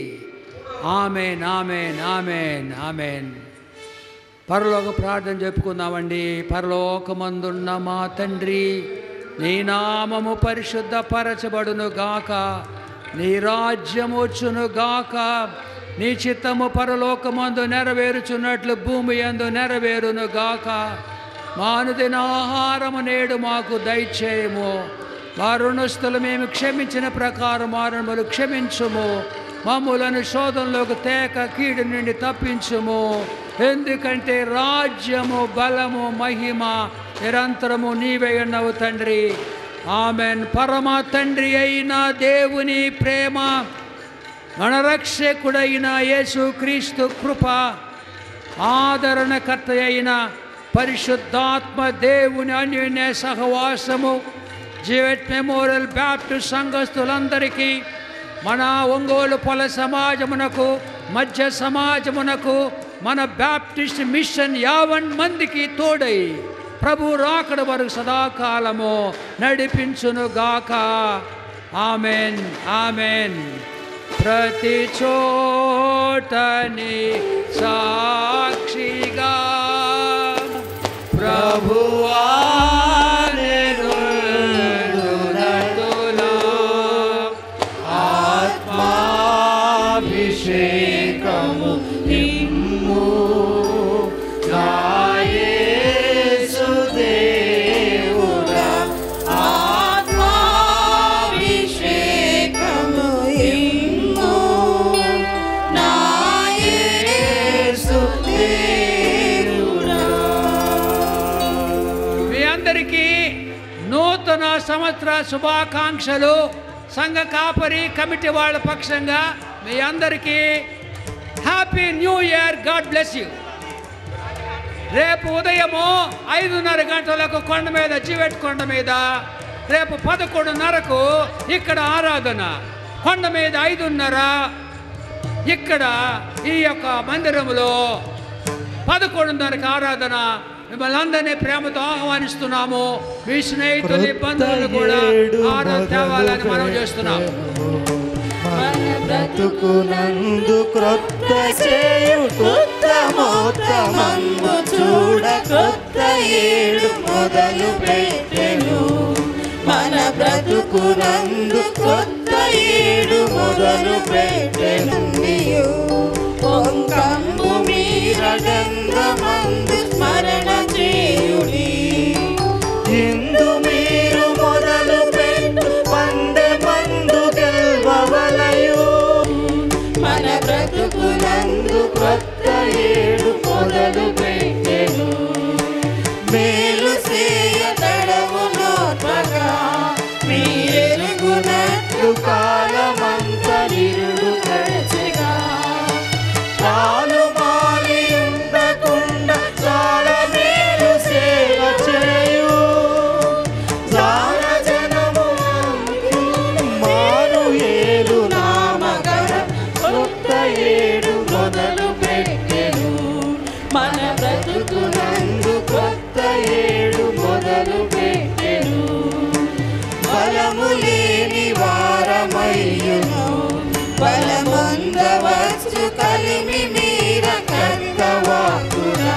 Amen, amen, amen, amen. పరలోక ప్రార్థన చెప్పుకుందామండి. పరలోకమందున్న మా తండ్రి, నీ నామము పరిశుద్ధ పరచబడును గాక, నీ రాజ్యము వచ్చును గాక, నీ చిత్తము పరలోకమందు నెరవేరుచున్నట్లు భూమి యందు నెరవేరును గాక. మా అనుదిన ఆహారము నేడు మాకు దయచేయము. మా రుణస్థులు మేము క్షమించిన ప్రకారం మారణములు క్షమించుము. మమ్ములను శోధనలోకి తేక కీడు నుండి తప్పించుము. ఎందుకంటే రాజ్యము, బలము, మహిమ నిరంతరము నీవే ఉన్నావు తండ్రి. ఆమెన్. పరమ తండ్రి అయిన దేవుని ప్రేమ, మన రక్షకుడైన యేసుక్రీస్తు కృప, ఆదరణకర్త అయిన పరిశుద్ధాత్మ దేవుని అన్యోన్య సహవాసము జీవెట్ మెమోరియల్ బ్యాప్టిస్ట్ సంఘస్థులందరికీ, మన ఒంగోలు పొల సమాజమునకు, మధ్య సమాజమునకు, మన బ్యాప్టిస్ట్ మిషన్ 50 మందికి తోడై ప్రభు రాకడ వరకు సదాకాలము నడిపించునుగాక. Amen, amen. ప్రతి చోటని సాక్షిగా ప్రభువా ఆత్మాభిషేకము నిమ్ము నా యేసు దేవుడా, ఆత్మాభిషేకము నిమ్ము నా యేసు దేవుడా. మీ అందరికీ సంవత్సర శుభాకాంక్షలు సంఘ కాపరి కమిటీ వాళ్ళ పక్షంగా మీ అందరికీ happy new year. God bless you. రేపు ఉదయము 5:30 గంటలకు కొండ మీద జీవెట్ కొండ మీద, రేపు 11:30కు ఇక్కడ ఆరాధన. కొండ మీద 5:30, ఇక్కడ ఈ యొక్క మందిరంలో 11:30కి ఆరాధన. మిమ్మల్ని అందరినీ ప్రేమతో ఆహ్వానిస్తున్నాము. మీ స్నేహితులు బంధువులు కూడా ఆరాధన తేవాలని మనం చేస్తున్నాం. మన బ్రతుకునందు క్రొత్త చేయు ఉత్తమోత్తమంబు చూడ క్రొత్త ఏడు మొదలు పెట్టెను. మన బ్రతుకునందు క్రొత్త ఏడు మొదలు పెట్టెను. పొంకంబు మీరగంధమందు స్మరణ చేయుడి. ఇందు మీరు మొదలు పెట్టు పందె మందు గెల్వవలయు. మన బ్రతుకునందు క్రొత్త ఏడు మొదలు పెట్టెను. మేలు సేయ తడవునోత్వగా మీరెరుగునట్లు కాలమంత నిరుడు గడచెగా. పాలు మాలి ఉండకుండా చాలా మేలు సేవ చేయు. జాన జనము మారు ఏడు నామగరం కొత్త ఏడు మొదలు పెట్టెను. మన బ్రతుకునందు కొత్త ఏడు మొదలు పెట్టెను. బలము లేని వారమయ్యును బలముందవచ్చు కలిమి మీర కర్తవాకునా.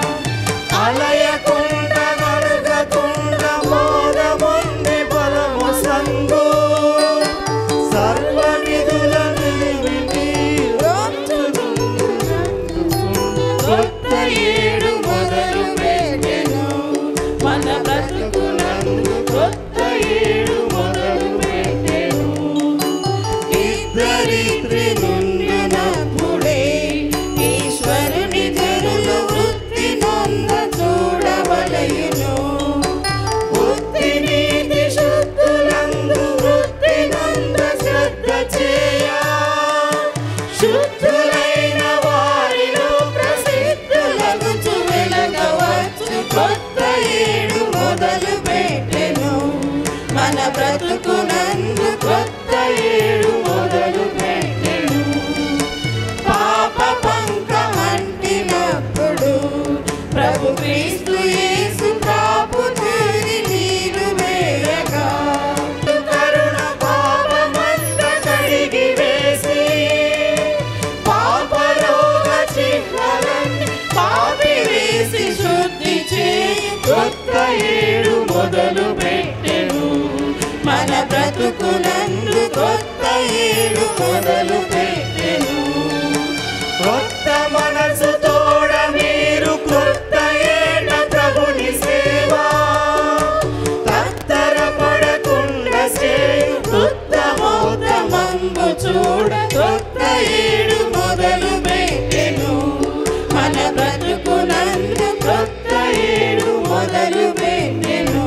అలయకుండ నలుగకుండ మోదముంది బలము సంగు. సర్వ విధుల నిలివిని కొత్త ఏడు మొదలు పెట్టెను. మన బ్రతుకునందు కొత్త ఏడు మొదలు పెట్టెను. ఇద్దరిత్రి నుండినప్పుడే ఈశ్వరుని జనులు వృత్తి నొంద చూడవలయును. బుద్ధి నీతి శుద్ధులందు వృత్తి నొంద శ్రద్ధ చేయ. శుద్ధులైన వారిలో ప్రసిద్ధులగుచు వెలగవచ్చు కొత్త ఏడు మొదలు పెట్టెను. మన బ్రతుకునందు కొత్త ఏడు మొదలు పెట్టెను. పాప పంకమంటినప్పుడు ప్రభు క్రీస్తు యేసు కాపు తిరిగి నీరు వేయగా. కరుణ పాపమంత కడిగి వేసి పాపరోగ చిహ్నలన్నీ పాపి వేసి శుద్ధి చేయి కొత్త ఏడు మొదలు పెట్టెను. మన బ్రతుకునందు కొత్త ఏడు మొదలు పెట్టెను. కొత్త మనసు తోడ మీరు క్రొత్త ఏడ ప్రభుని సేవా. తత్తర పడకుండా చేయు ఉత్తమోత్తమంబు చూడ కొత్త ఏడు మొదలు పెట్టెను. మన బ్రతుకునందు కొత్త ఏడు మొదలు పెట్టెను.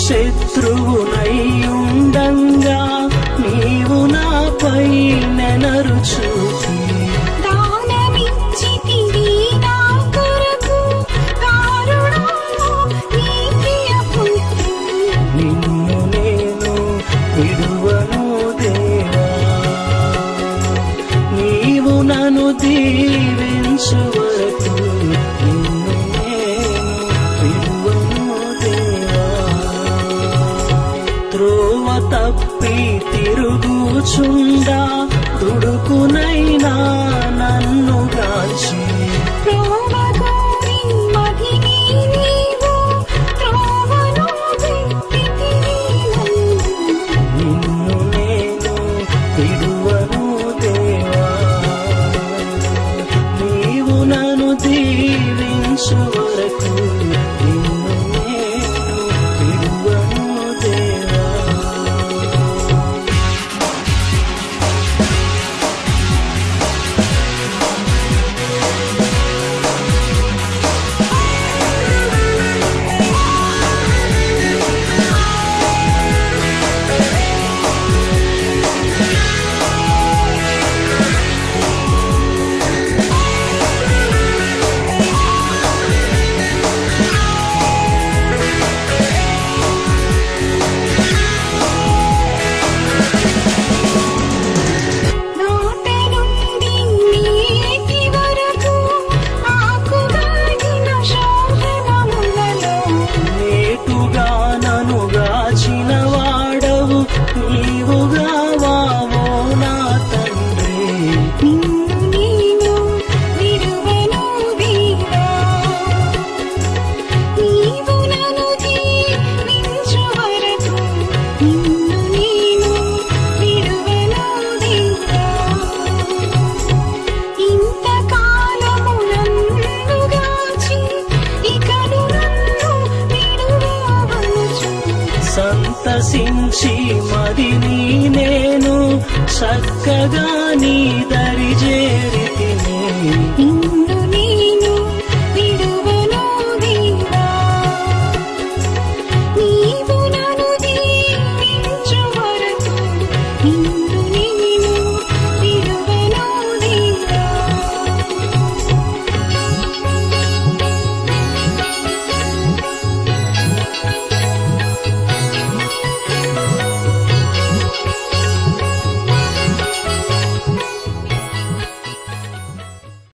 శత్రువునై ఉండంగా నీవు నాపై నెనరుచూపి దానమిచ్చితివి నా కొరకు కారుణము నీ ప్రియ పుత్రుడు. నిన్ను నేను విడువను దేవా, నీవు నన్ను దీవించు వరకు నిన్ను నేను విడువను దేవా. త్రోవ తప్పి తిరుగుచుండా తుడుకునైనా నన్ను గాంచి త్రోవగోరి మదిని నీవు త్రోవను పెట్టితివి నన్ను. నిన్ను నేను విడువను దేవా, నీవు నన్ను దీవించు వరకు నిన్ను నేను విడువను దేవా. నాటి నుండి నీటి వరకు ఆకుగాడిన శోభనములలో నేటుగా నన్ను గాచిన వాడవు నీవుగావావో నా తండ్రి. నిన్ను నేను విడువను దేవా, నీవు నన్ను దీవించు వరకు నిన్ను నేను విడువను దేవా. ఇంతకాలము నన్ను గాచి ఇకను నన్ను విడువవలచు. సంతసించి మదిని నేను చక్కగా నీ